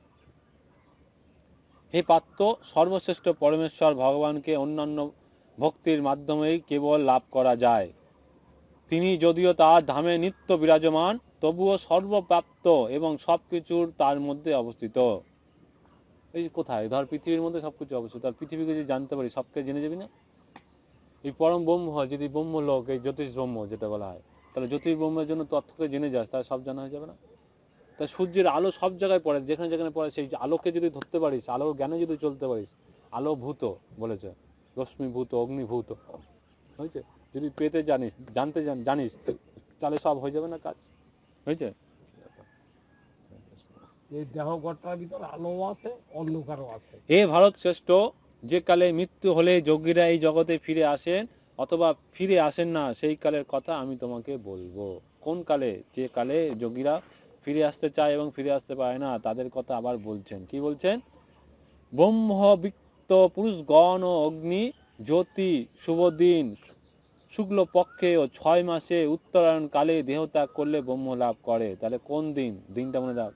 হে পার্থ, সর্বশ্রেষ্ঠ পরমেশ্বর ভগবানকে অন্যান্য ভক্তির মাধ্যমেই কেবল লাভ করা যায়। তিনি যদিও তার ধামে নিত্য বিরাজমান, তবুও সর্বপ্রাপ্ত এবং সবকিছুর তার মধ্যে অবস্থিত। এই কোথায়? ধর পৃথিবীর মধ্যে সবকিছু অবস্থিত, তার পৃথিবীকে যদি জানতে পারি, সবকে জেনে যাবি না? এই পরম ব্রহ্ম হয়, যদি ব্রহ্ম লোক, এই জ্যোতিষ ব্রহ্ম যেটা বলা হয়, তাহলে জ্যোতিষ ব্রহ্মের জন্য তথ্যকে জেনে যাস, তাহলে সব জানা হয়ে যাবে না? তা সূর্যের আলো সব জায়গায় পড়ে, যেখানে যেখানে পড়ে, সেই আলোকে যদি ধরতে পারিস, আলোর জ্ঞানে যদি চলতে পারিস, আলো ভূত বলেছে, রশ্মিভূত, অগ্নিভূত, হয়েছে? যদি পেতে জানতে জানিস, তাহলে সব হয়ে যাবে না কাজ? হয়েছে? এই দেহগতটার ভিতর আলো আছে, অন্ধকারও আছে। হে ভারত শ্রেষ্ঠ, যে কালে মৃত্যু হলে যোগীরা এই জগতে ফিরে আসেন অথবা ফিরে আসেন না, সেই কালের কথা আমি তোমাকে বলবো। কোন কালে? যে কালে যোগীরা ফিরে আসতে চায় এবং ফিরে আসতে পারে না, তাদের কথা আবার বলছেন। কি বলছেন? ব্রহ্মবিত্ত পুরুষগণ ও অগ্নি জ্যোতি শুভ দিন শুক্ল পক্ষে ও 6 মাসে উত্তরায়ণ কালে দেহত্যাগ করলে ব্রহ্ম লাভ করে। তাহলে কোন দিন? দিনটা মনে রাখ।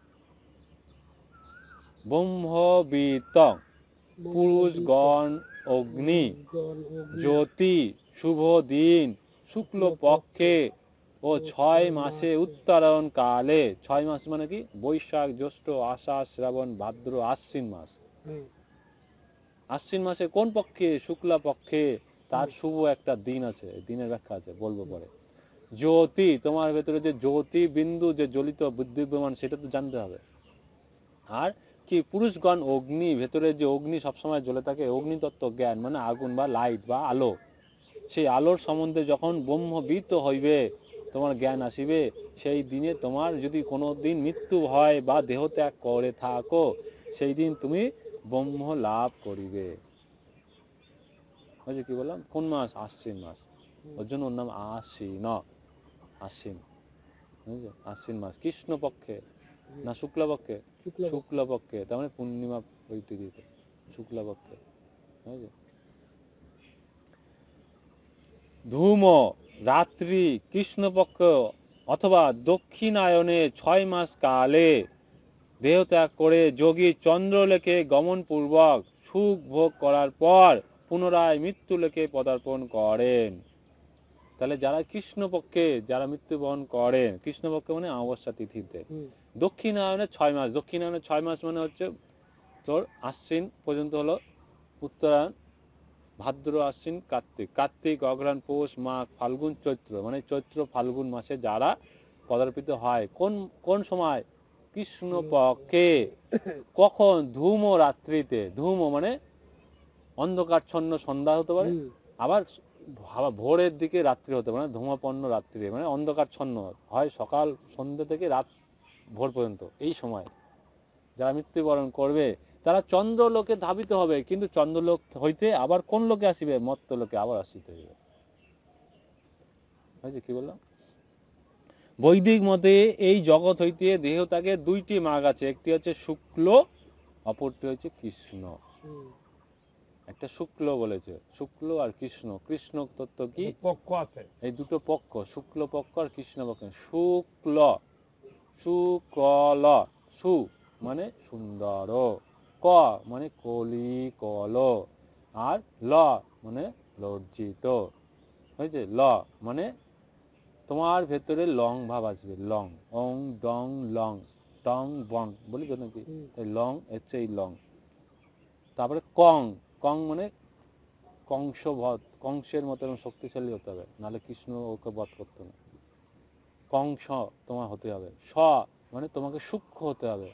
ব্রহ্মবিত্ত পুরুষগণ অগ্নি জ্যোতি শুভ দিন শুক্ল পক্ষে ও 6 মাসে উত্তরায়ণ কালে। 6 মাস মানে কি? বৈশাখ, জ্যৈষ্ঠ, আষাঢ়, শ্রাবণ, ভাদ্র, আশ্বিন মাস। আশ্বিন মাসে কোন পক্ষে? শুক্লা পক্ষে। তার শুভ একটা দিন আছে, দিনের ব্যাখ্যা আছে, বলবো পরে। জ্যোতি, তোমার ভেতরে যে জ্যোতি বিন্দু, যে জ্বলিত বিদ্যমান, সেটা তো জানতে হবে। আর কি? পুরুষগণ অগ্নি, ভেতরে যে অগ্নি সবসময় জ্বলে থাকে, অগ্নিতত্ত্ব জ্ঞান মানে আগুন বা লাইট বা আলো, সেই আলোর সম্বন্ধে যখন ব্রহ্মবিদ হইবে, তোমার জ্ঞান আসিবে, সেই দিনে তোমার যদি কোনো দিন মৃত্যু হয় বা দেহ ত্যাগ করে থাকো, সেই দিন তুমি ব্রহ্ম লাভ করিবে। ওই যে কি বললাম, কোন মাস? আশ্বিন মাস, ওর জন্য ওর নাম আশ্বিন। আশ্বিন, বুঝলে? আশ্বিন মাস কৃষ্ণপক্ষে না শুক্লপক্ষে? শুক্লপক্ষে, তার মানে পূর্ণিমা ওই তিথিতে, শুক্লপক্ষে, বুঝলে? ধূম রাত্রি কৃষ্ণপক্ষ অথবা দক্ষিণায়নে 6 মাস কালে দেহত্যাগ করে যোগী চন্দ্রলোকে গমন পূর্বক সুখ ভোগ করার পর পুনরায় মৃত্যুলোকে পদার্পণ করেন। তাহলে যারা কৃষ্ণপক্ষে যারা মৃত্যুবরণ করেন, কৃষ্ণপক্ষে মানে অমাবস্যা তিথিতে, দক্ষিণায়নে 6 মাস, দক্ষিণায়নে 6 মাস মানে হচ্ছে তোর আশ্বিন পর্যন্ত হলো উত্তরায়ণ, ভাদ্র আশ্বিন কার্তিক, কার্তিক অঘ্রাণ পৌষ মাঘ ফাল্গুন চৈত্র, মানে চৈত্র ফাল্গুন মাসে যারা পদার্পিত হয় কোন কোন সময়? কৃষ্ণপক্ষে। কখন? ধূম রাত্রিতে। ধূম মানে অন্ধকারচ্ছন্ন সন্ধ্যা হতে পারে, আবার ভোরের দিকে রাত্রি হতে পারে, ধূমাপন্ন রাত্রি মানে অন্ধকারচ্ছন্ন হয় সকাল সন্ধ্যা থেকে রাত ভোর পর্যন্ত। এই সময় যারা মৃত্যুবরণ করবে তারা চন্দ্রলোকে ধাবিত হবে, কিন্তু চন্দ্রলোক হইতে আবার কোন লোকে আসিবে? মর্ত্যলোকে আবার আসিতে হইবে। কি বললাম? বৈদিক মতে এই জগৎ হইতে দেহত্যাগে 2টি মার্গ আছে, একটি হচ্ছে শুক্ল, অপরটি হচ্ছে কৃষ্ণ। একটা শুক্ল বলেছে, শুক্ল আর কৃষ্ণ। কৃষ্ণ তত্ত্ব কি? পক্ষ আছে, এই দুটো পক্ষ, শুক্ল পক্ষ আর কৃষ্ণ পক্ষ। শুক্ল, শুক্ল, সু মানে সুন্দর, ক মানে কলি কল, আর ল মানে লজ্জিত, হয়েছে? ল মানে তোমার ভেতরে লং ভাব আসবে, লং, অং ডং লং, টং বং বলি তো নাকি, লং হচ্ছে এই লং। তারপরে কং, কং মানে কংস বধ, কংসের মতো শক্তিশালী হতে হবে, নাহলে কৃষ্ণ ওকে বধ করতো না। কংস তোমার হতে হবে। স মানে তোমাকে সূক্ষ্ম হতে হবে।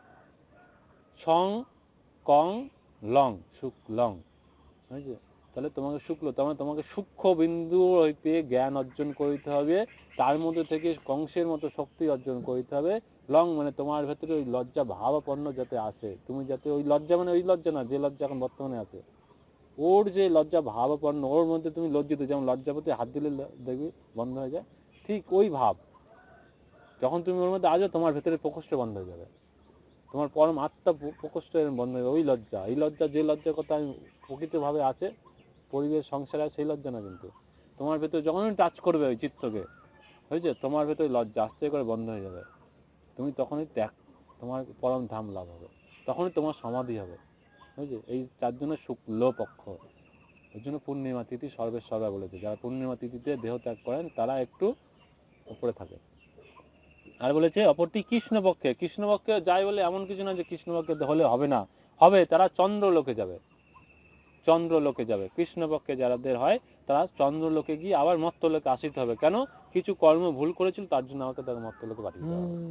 সং কং লং, সুক লং, বুঝেছে? তাহলে তোমাকে শুক্ল, তার তোমাকে সূক্ষ্ম বিন্দু হইতে জ্ঞান অর্জন করিতে হবে, তার মধ্যে থেকে কংসের মতো শক্তি অর্জন করিতে হবে। লং মানে তোমার ভেতরে ওই লজ্জা ভাবাপন্ন যাতে আসে, তুমি যাতে ওই লজ্জা মানে ওই লজ্জা না যে লজ্জা এখন বর্তমানে আছে, ওর যে লজ্জা ভাবাপন্ন, ওর মধ্যে তুমি লজ্জিত, যেমন লজ্জাপতি হাত দিলে দেখবি বন্ধ হয়ে যায়, ঠিক ওই ভাব যখন তুমি ওর মধ্যে আসো তোমার ভেতরে প্রকোষ্ঠ বন্ধ হয়ে যাবে, তোমার পরম আত্মা প্রকোষ্ঠ বন্ধ হয়ে যাবে। ওই লজ্জা, এই লজ্জা যে লজ্জার কথা আমি প্রকৃতভাবে আছে, পরিবেশ সংসারে সেই লজ্জা না, কিন্তু তোমার ভেতরে যখনই টাচ করবে ওই চিত্তকে, হয়েছে, তোমার ভেতরে লজ্জা আস্তে করে বন্ধ হয়ে যাবে, তুমি তখনই ত্যাগ, তোমার পরম ধাম লাভ হবে, তখনই তোমার সমাধি হবে, বুঝলে? এই তার জন্য শুক্ল পক্ষ, এর জন্য পূর্ণিমা তিথি সর্বের সর্বা বলেছে, যারা পূর্ণিমা তিথিতে দেহ ত্যাগ করেন তারা একটু উপরে থাকে। আর বলেছে অপরটি কৃষ্ণপক্ষে। কৃষ্ণপক্ষে যাই বলে এমন কিছু না যে কৃষ্ণপক্ষে হলে হবে না, হবে, তারা চন্দ্রলোকে যাবে, চন্দ্রলোকে যাবে। কৃষ্ণপক্ষে যারাদের হয় তারা চন্দ্রলোকে গিয়ে আবার মর্ত্যলোকে আসিতে হবে। কেন? কিছু কর্ম ভুল করেছিল, তার জন্য আমাকে তার মর্ত্যলোকে পাঠিয়ে দেওয়া হবে।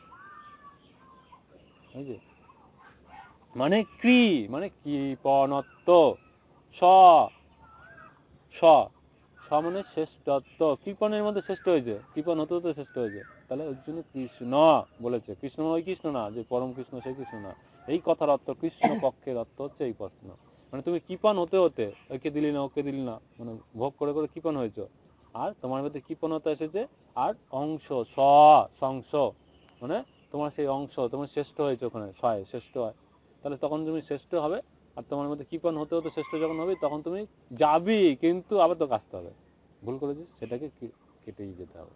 বুঝলি? মানে ক্রি মানে কৃপণত্ব, স স স মানে শ্রেষ্ঠত্ব, কৃপণের মধ্যে শ্রেষ্ঠ হয়েছে, কৃপণ হতে হতে শ্রেষ্ঠ হয়েছে, তাহলে ওই জন্য কৃষ্ণ বলেছে। কৃষ্ণ ওই কৃষ্ণ না যে পরম কৃষ্ণ সেই কৃষ্ণ না, এই কথার অর্থ কৃষ্ণ পক্ষের অর্থ হচ্ছে এই প্রশ্ন, মানে তুমি কৃপণ হতে হতে ওকে দিলি না ওকে দিলি না, মানে ভোগ করে করে কৃপণ হয়েছ, আর তোমার মধ্যে কৃপণতা এসেছে, আর অংশ স সংস মানে তোমার সেই অংশ, তোমার শ্রেষ্ঠ হয়েছে, ওখানে ছয় শ্রেষ্ঠ হয়, তাহলে তখন তুমি শ্রেষ্ঠ হবে। আর তোমার মধ্যে কৃপণ হতে হতে শ্রেষ্ঠ যখন হবে তখন তুমি যাবি, কিন্তু আবার তো কাজতে হবে, ভুল করেছিস সেটাকে কেটেই যেতে হবে।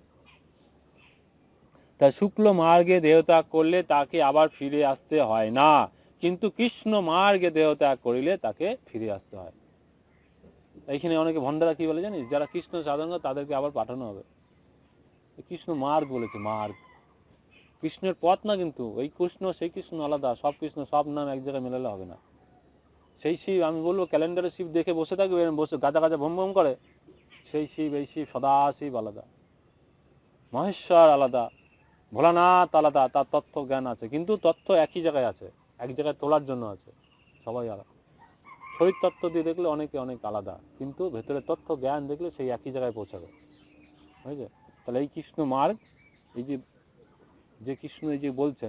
তাই শুক্ল মার্গে দেহত্যাগ করলে তাকে আবার ফিরে আসতে হয় না, কিন্তু কৃষ্ণ মার্গে দেহত্যাগ করিলে তাকে ফিরে আসতে হয়। এইখানে অনেকে ভণ্ডারা কি বলে জানিস, যারা কৃষ্ণ সাধন তাদেরকে আবার পাঠানো হবে। কৃষ্ণ মার্গ বলেছে, মার্গ, কৃষ্ণের পথ না, কিন্তু ওই কৃষ্ণ সেই কৃষ্ণ আলাদা, সব কৃষ্ণ সব নাম এক জায়গায় মেলালে হবে না। সেই শিব আমি বলবো ক্যালেন্ডারে শিব দেখে বসে থাকবে, বসে গাজা গাজা ভম ভম করে, সেই শিব এই শিব, সদা শিব আলাদা, মহেশ্বর আলাদা, ভোলানাথ আলাদা, তার তথ্য জ্ঞান আছে, কিন্তু তথ্য একই জায়গায় আছে, এক জায়গায় তোলার জন্য আছে, সবাই আলাদা। শরীর তত্ত্ব দিয়ে দেখলে অনেকে অনেক আলাদা, কিন্তু ভেতরে তথ্য জ্ঞান দেখলে সেই একই জায়গায় পৌঁছাবে, বুঝলে? তাহলে এই কৃষ্ণ মার্গ, এই যে কৃষ্ণ এই যে বলছেন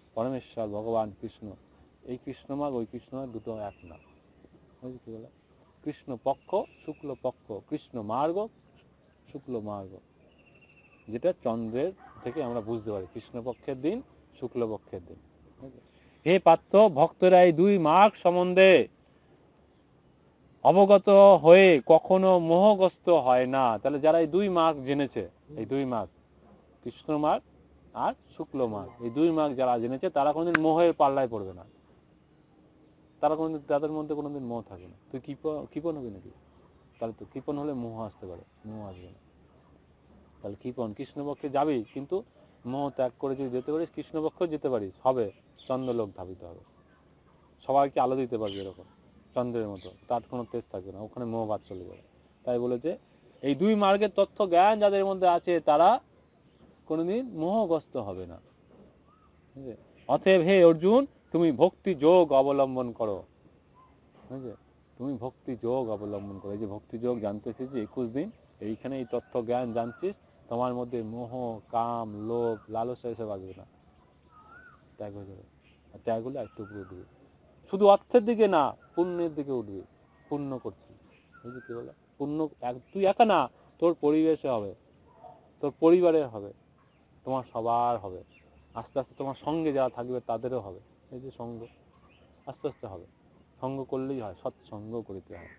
পরমেশ্বর ভগবান কৃষ্ণ, এই কৃষ্ণ মার্গ ওই কৃষ্ণ মার্গ দুটো এক না, বুঝলি কি বলে? কৃষ্ণ পক্ষ শুক্ল পক্ষ, কৃষ্ণ মার্গ শুক্ল মার্গ, যেটা চন্দ্রের থেকে আমরা বুঝতে পারি কৃষ্ণপক্ষের দিন শুক্লপক্ষের দিন। হে পার্থ, ভক্তরা এই দুই মার্গ সম্বন্ধে অবগত হয়ে কখনো মোহগ্রস্ত হয় না। তাহলে যারা এই দুই মার্গ জেনেছে, এই দুই মার্গ কৃষ্ণ মার্গ আর শুক্ল মার্গ, এই দুই মার্গ যারা জেনেছে তারা কোনোদিন মোহের পাল্লায় পড়বে না। তারা কোনোদিন, তাদের মধ্যে কোনোদিন মোহ থাকে না। তুই কৃপণ হবি নাকি? তাহলে তো কৃপণ হলে মোহ আসতে পারে, মোহ আসবে না। তাহলে কৃপণ কৃষ্ণপক্ষে যাবি, কিন্তু মোহ ত্যাগ করে যদি যেতে পারিস কৃষ্ণপক্ষেও যেতে পারিস, হবে চন্দ্রলোক ধাবিত হবে, সবাইকে আলো দিতে পারবে এরকম চন্দ্রের মতো, তার কোনো তেজ থাকবে না, ওখানে মোহ বাদ চলে যাবে। তাই বলেছে এই দুই মার্গের তথ্য জ্ঞান যাদের মধ্যে আছে তারা কোনোদিন মোহগ্রস্ত হবে না। অতএব হে অর্জুন, তুমি ভক্তি যোগ অবলম্বন করো। তুমি ভক্তি যোগ অবলম্বন করো। এই যে ভক্তি যোগ জানতে এসেছি 21 দিন, এইখানে এই তথ্য জ্ঞান জানছিস, তোমার মধ্যে মোহ, কাম, লোভ, লালসা এসব আসবে না, ত্যাগ হয়ে যাবে। আর ত্যাগ হলে একটু উপরে উঠবে, শুধু অর্থের দিকে না, পুণ্যের দিকে উঠবে। পুণ্য করছিস, বুঝলি কি বলে? পুণ্য তুই একা না, তোর পরিবেশে হবে, তোর পরিবারে হবে, তোমার সবার হবে, আস্তে আস্তে তোমার সঙ্গে যারা থাকবে তাদেরও হবে। এই যে সঙ্গ, আস্তে আস্তে হবে। সঙ্গ করলেই হয়, সৎসঙ্গ করিতে হয়।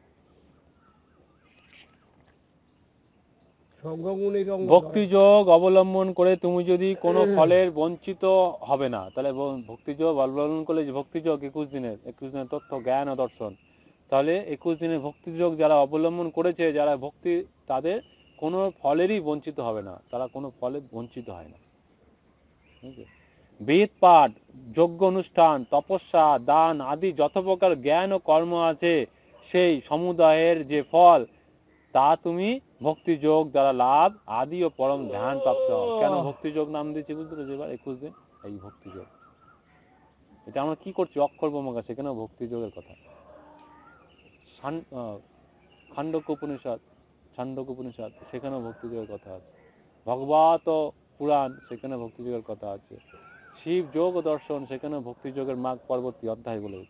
ভক্তি যোগ অবলম্বন করে তুমি যদি কোনো ফলের বঞ্চিত হবে না। তাহলে ভক্তি যোগ অবলম্বন করলে, যে ভক্তি যোগ 21 দিনের তথ্য জ্ঞান ও দর্শন, তাহলে 21 দিনের ভক্তি যোগ যারা অবলম্বন করেছে, যারা ভক্তি, তাদের কোনো ফলেরই বঞ্চিত হবে না, তারা কোনো ফলে বঞ্চিত হয় না। বেদ পাঠ, যজ্ঞ অনুষ্ঠান, তপস্যা, দান আদি যত প্রকার জ্ঞান ও কর্ম আছে, সেই সমুদায়ের যে ফল, তা তুমি ভক্তি যোগ দ্বারা লাভ আদি ও পরম ধ্যান প্রাপ্ত হও। কেন ভক্তি যোগ নাম দিয়েছি বুঝতে পেরেছো এবার? 21 দিন এই ভক্তি যোগ, এটা আমরা কি করছি? অক্ষর ব্রহ্মকা, সেখানেও ভক্তি যোগের কথা। ছান্দোক্য উপনিষদ, সেখানেও ভক্তি যোগের কথা আছে। ভগবত পুরাণ, সেখানে ভক্তি যোগের কথা আছে। শিব যোগ ও দর্শন, সেখানে ভক্তি যোগের মার্গ পরবর্তী অধ্যায় বলে।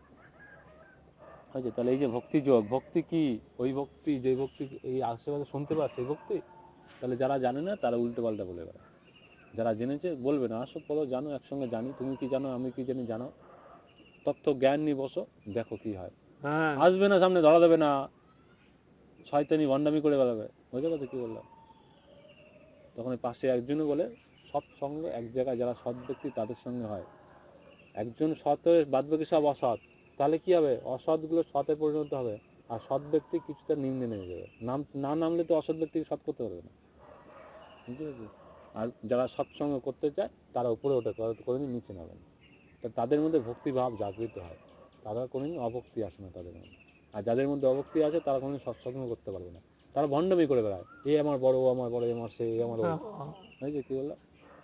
তাহলে এই যে ভক্তি যোগ, ভক্তি কি? ওই ভক্তি, যে ভক্তি এই আশেপাশে শুনতে পাচ্ছে সেই ভক্তি। তাহলে যারা জানে না তারা উল্টো পাল্টা বলে বেড়ায়, যারা জেনেছে বলবে না, আসো বলো, জানো, একসঙ্গে জানি, তুমি কি জানো আমি কি জানি, জানো, তথ্য জ্ঞান নিয়ে বসো, দেখো কি হয়। আসবে না সামনে, ধরা দেবে না, শয়তানি ভণ্ডামি করে বেড়াবে। বুঝতে পারছো কি বললাম? তখন পাশে একজনও বলে সৎসঙ্গ, এক জায়গায় যারা সৎ ব্যক্তি তাদের সঙ্গে হয়। একজন সৎ হয়ে বাদ বাকি সব অসৎ, তাহলে কি হবে? অসৎ গুলো সতে পরিণত হবে, আর সৎ ব্যক্তি কিছুটা নিম্নে নেমে যাবে। না নামলে তো অসৎ ব্যক্তিকে সৎ করতে পারবে না, বুঝতে পেরেছি? আর যারা সৎসঙ্গ করতে চায় তারা উপরে ওঠে, কোনোদিন নিচে নামে না। তাদের মধ্যে ভক্তিভাব জাগৃত হয়, তারা কোনোদিন অভক্তি আসে না তাদের মধ্যে। আর যাদের মধ্যে অভক্তি আছে তারা কোনোদিন সৎসঙ্গ করতে পারবে না, তারা ভণ্ডামি করে বেড়ায়, এ আমার বড়, ও আমার বড়, আমার সে, আমার ও। বুঝলি কি বললাম?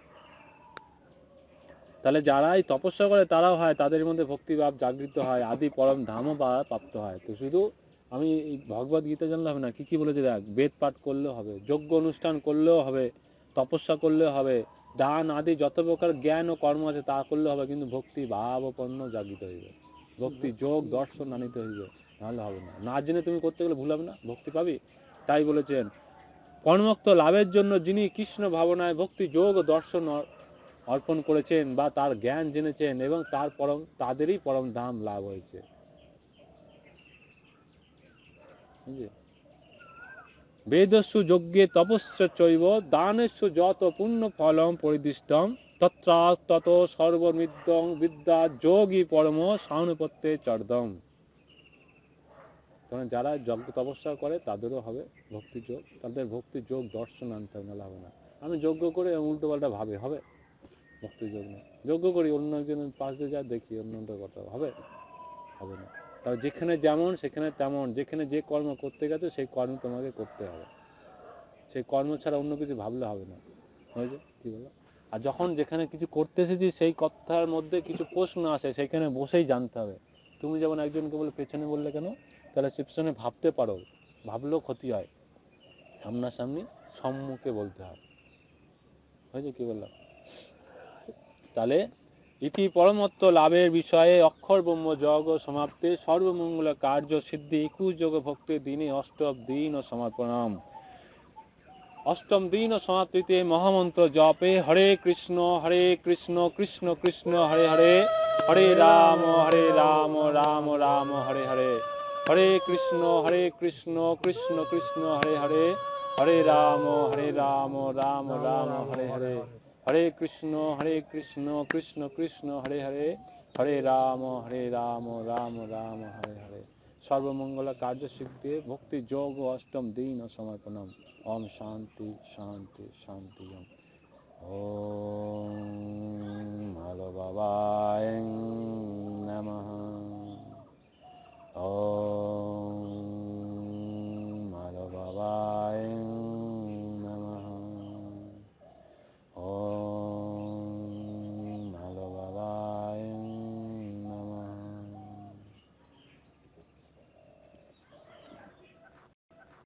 তাহলে যারাই তপস্যা করে তারাও হয়, তাদের মধ্যে ভক্তিভাব জাগৃত হয়, আদি পরম ধামও প্রাপ্ত হয়। তো শুধু আমি ভগবত গীতা জানলে হবে না, কি কি বলেছে দেখ, বেদ পাঠ করলেও হবে, যজ্ঞ অনুষ্ঠান করলেও হবে, তপস্যা করলেও হবে, দান আদি যত প্রকার জ্ঞান ও কর্ম আছে তা করলেও হবে, কিন্তু ভক্তি ভাবপন্ন জাগৃত হইবে, ভক্তি যোগ দর্শন আনিতে হইবে, নাহলে হবে না। না জেনে তুমি করতে গেলে ভুল হবে না, ভক্তি পাবি। তাই বলেছেন, কর্মক্ত লাভের জন্য যিনি কৃষ্ণ ভাবনায় ভক্তি যোগ ও দর্শন অর্পণ করেছেন বা তার জ্ঞান জেনেছেন, এবং তাদেরই পরম ধাম লাভ হয়েছে। বেদস্যু যজ্ঞে তপস্য চৈব দানেস্যু যত পুণ্য ফলম পরিদিষ্টম তত্র সর্বমিদ্যং বিদ্যা যোগী পরম সানুপত্যে চর্দম। কারণ যারা যজ্ঞ তপস্যা করে তাদেরও হবে ভক্তি যোগ, তাদের ভক্তি যোগ দর্শন আনতে হবে না। আমি যজ্ঞ করে উল্টো পাল্টা ভাবে হবে? ভক্তি যোগ না, যজ্ঞ করি, অন্য একজনের পাশ দিয়ে যা দেখি, অন্যটার কথা হবে? হবে না। তবে যেখানে যেমন সেখানে তেমন, যেখানে যে কর্ম করতে গেছে সেই কর্ম তোমাকে করতে হবে, সেই কর্ম ছাড়া অন্য কিছু ভাবলে হবে না। হয়েছে কি বলো? আর যখন যেখানে কিছু করতে এসেছি সেই কথার মধ্যে কিছু প্রশ্ন আসে, সেখানে বসেই জানতে হবে। তুমি যেমন একজনকে বলে পেছনে বললে কেন, তাহলে সে পেছনে ভাবতে পারো, ভাবলেও ক্ষতি হয়, সামনাসামনি সম্মুখে বলতে হয়। হয়েছে কি বললাম? তাহলে ইতি পরমত্ব লাভের বিষয়ে অক্ষর ব্রহ্ম যোগ সমাপ্তে সর্বমঙ্গল কার্য সিদ্ধি 21 যোগ ভক্তি দিনে অষ্টম দিন ও সমর্পণম। অষ্টম দিন ও সমাপ্তিতে মহামন্ত্র জপে হরে কৃষ্ণ কৃষ্ণ কৃষ্ণ হরে হরে, হরে রাম রাম রাম হরে হরে, হরে কৃষ্ণ কৃষ্ণ কৃষ্ণ হরে হরে, হরে রাম রাম রাম হরে হরে, হরে কৃষ্ণ কৃষ্ণ কৃষ্ণ হরে হরে, হরে রাম রাম রাম হরে হরে। সর্বমঙ্গল কার্য সিদ্ধি ভক্তি যোগ অষ্টম দিন ও সমর্পণম। ওম শান্তি শান্তি শান্তি। ওম ভালো বাবায়